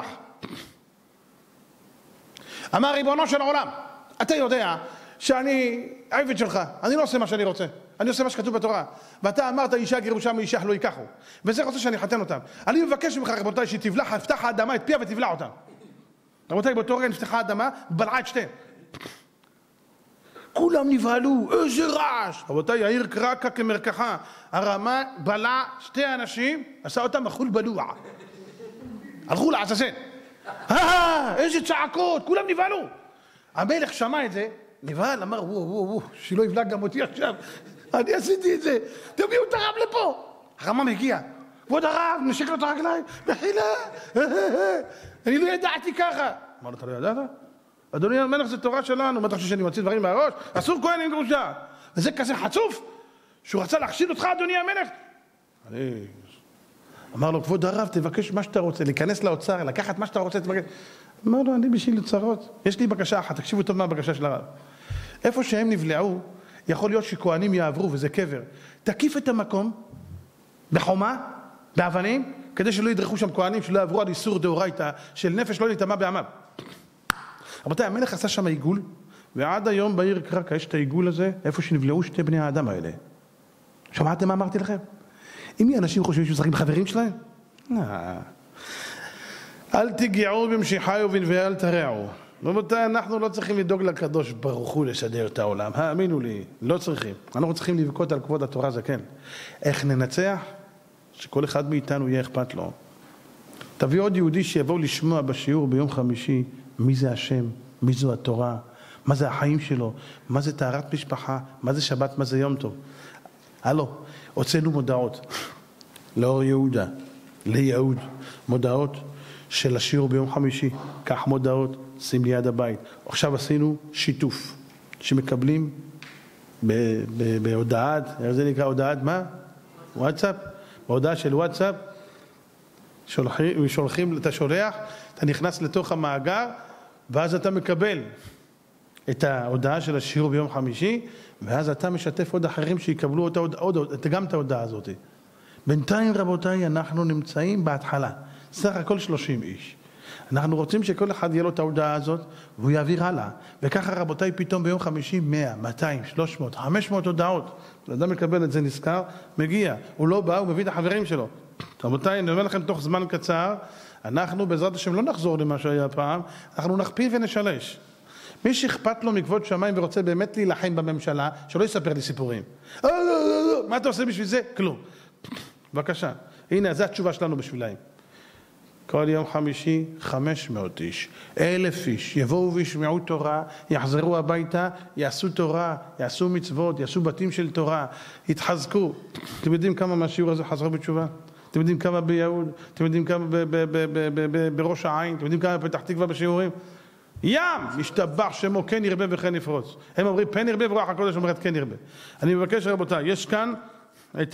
[SPEAKER 1] אמר, ריבונו של עולם, אתה יודע שאני עבד שלך, אני לא עושה מה שאני רוצה. אני עושה מה שכתוב בתורה. ואתה אמרת, אישה גרושה מאישה לא ייקחו. וזה רוצה שאני אחתן אותם. אני מבקש ממך, רבותיי, שתפתח האדמה את פיה ותבלע אותם. רבותיי, באותו רגע נפתחה האדמה, בלעה את שתיהם. כולם נבהלו, איזה רעש. רבותיי, העיר קרקע כמרקחה. הרמה בלע 2 אנשים, עשה אותם אכול בלוע. הלכו לעזאזל. איזה צעקות, כולם נבהלו. המלך שמע את זה, נבהל, אמר, וואו, שלא יבלע גם אותי עכשיו. אני עשיתי את זה, תביאו את הרב לפה. הרמה מגיע, כבוד הרב, נשק לו את הרגליים, מחילה, אני לא ידעתי ככה. אמר לו, אתה לא ידעת? אדוני המלך, זה תורה שלנו, מה אתה חושב שאני מוציא דברים מהראש? אסור כהן עם גרושה. וזה כזה חצוף, שהוא רצה להכשיל אותך, אדוני המלך. אמר לו, כבוד הרב, תבקש מה שאתה רוצה, להיכנס לאוצר, לקחת מה שאתה רוצה, תבקש. אמר לו, אני בשביל צרות, יש לי בקשה אחת, תקשיבו טוב מה הבקשה של הרב. איפה שהם נבלעו, יכול להיות שכהנים יעברו, וזה קבר. תקיף את המקום, בחומה, באבנים, כדי שלא ידרכו שם כהנים, שלא יעברו על איסור דאורייתא, של נפש לא להיטמע בעמיו. רבותיי, המלך עשה שם עיגול, ועד היום בעיר קרקע יש את העיגול הזה, איפה שנבלעו 2 בני האדם האלה. שמעתם מה אמרתי לכם? אם אנשים חושבים שמשחקים חברים שלהם? אל תגיעו במשיחי ובנביאי אל תרעו. רבותיי, אנחנו לא צריכים לדאוג לקדוש ברוך הוא לסדר את העולם. האמינו לי, לא צריכים. אנחנו צריכים לבכות על כבוד התורה, זה כן. איך ננצח? שכל אחד מאיתנו יהיה אכפת לו. תביא עוד יהודי שיבואו לשמוע בשיעור ביום חמישי מי זה השם, מי זו התורה, מה זה החיים שלו, מה זה טהרת משפחה, מה זה שבת, מה זה יום טוב. הלו, הוצאנו מודעות לאור יהודה, ליהוד, מודעות של השיעור ביום חמישי. קח מודעות, שים ליד הבית. עכשיו עשינו שיתוף שמקבלים בהודעת, איך זה נקרא הודעת מה? וואטסאפ? בהודעה של וואטסאפ שולחים, אתה שולח, אתה נכנס לתוך המאגר, ואז אתה מקבל את ההודעה של השיעור ביום חמישי, ואז אתה משתף עוד אחרים שיקבלו גם את ההודעה הזאת. בינתיים, רבותיי, אנחנו נמצאים בהתחלה. סך הכל 30 איש. אנחנו רוצים שכל אחד יהיה לו את ההודעה הזאת, והוא יעביר הלאה. וככה, רבותיי, פתאום ביום חמישי 100, 200, 300, 500 הודעות. אדם מקבל את זה נזכר, מגיע. הוא לא בא, הוא מביא את החברים שלו. רבותיי, אני אומר לכם, תוך זמן קצר, אנחנו בעזרת השם לא נחזור למה שהיה פעם, אנחנו נכפיל ונשלש. מי שאכפת לו מכבוד שמיים ורוצה באמת להילחם בממשלה, שלא יספר לי סיפורים. מה אתה עושה בשביל זה? כלום. בבקשה. הנה, זו התשובה שלנו בשבילם. כל יום חמישי 500 איש, 1,000 איש, יבואו וישמעו תורה, יחזרו הביתה, יעשו תורה, יעשו מצוות, יעשו בתים של תורה, יתחזקו. אתם יודעים כמה מהשיעור הזה חזרו בתשובה? אתם יודעים כמה ביהוד? אתם יודעים כמה בראש העין? אתם יודעים כמה בפתח תקווה בשיעורים? ים! משתבח שמו כן ירבה וכן יפרוץ. הם אומרים פן ירבה ורוח הקודש אומרת כן ירבה. אני מבקש רבותיי, יש כאן את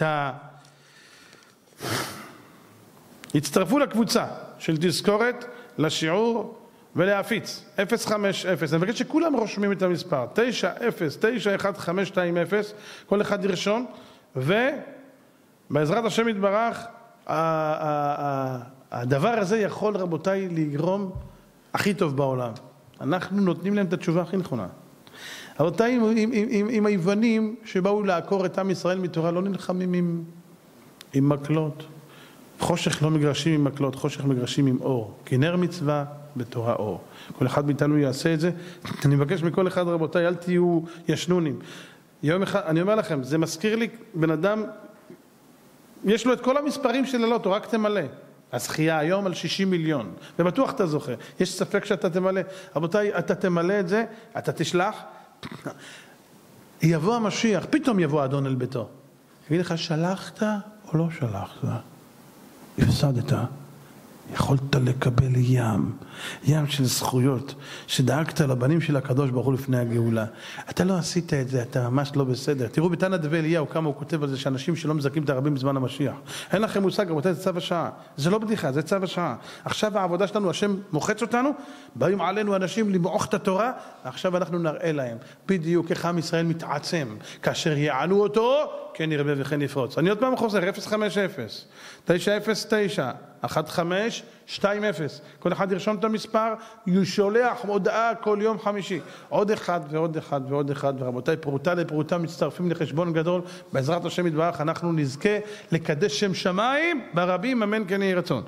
[SPEAKER 1] הצטרפו לקבוצה של תזכורת, לשיעור ולהפיץ 050. אני מבקש שכולם רושמים את המספר 90915220, כל אחד ירשום, ובעזרת השם יתברך הדבר הזה יכול רבותיי לגרום הכי טוב בעולם. אנחנו נותנים להם את התשובה הכי נכונה. רבותיי, עם היוונים שבאו לעקור את עם ישראל מתורה לא נלחמים עם מקלות. חושך לא מגרשים עם מקלות, חושך מגרשים עם אור. כי נר מצווה בתורה אור. כל אחד מאיתנו יעשה את זה. אני מבקש מכל אחד רבותיי, אל תהיו ישנונים. יום אחד, אני אומר לכם, זה מזכיר לי בן אדם, יש לו את כל המספרים של הלוטו, רק תמלא. הזכייה היום על 60 מיליון, ובטוח אתה זוכר. יש ספק שאתה תמלא. רבותיי, אתה תמלא את זה, אתה תשלח. יבוא המשיח, פתאום יבוא אדון אל ביתו. יגיד לך, שלחת או לא שלחת? הפסדת, יכולת לקבל ים של זכויות, שדאגת לבנים של הקדוש ברוך הוא לפני הגאולה. אתה לא עשית את זה, אתה ממש לא בסדר. תראו בתנא דבי אליהו כמה הוא כותב על זה, שאנשים שלא מזכים את הרבים בזמן המשיח. אין לכם מושג, רבותיי, זה צו השעה. זה לא בדיחה, זה צו השעה. עכשיו העבודה שלנו, השם מוחץ אותנו, באים עלינו אנשים למעוך את התורה, עכשיו אנחנו נראה להם בדיוק איך עם ישראל מתעצם, כאשר יעלו אותו, כן ירבה וכן יפרוץ. אני עוד פעם חוזר, 050-909-1520. כל אחד ירשום את המספר, ישולח הודעה כל יום חמישי. עוד אחד ועוד אחד ועוד אחד, ורבותיי, פרוטה לפרוטה מצטרפים לחשבון גדול. בעזרת השם יתברך אנחנו נזכה לקדש שם שמיים ברבים, אמן כן יהי רצון.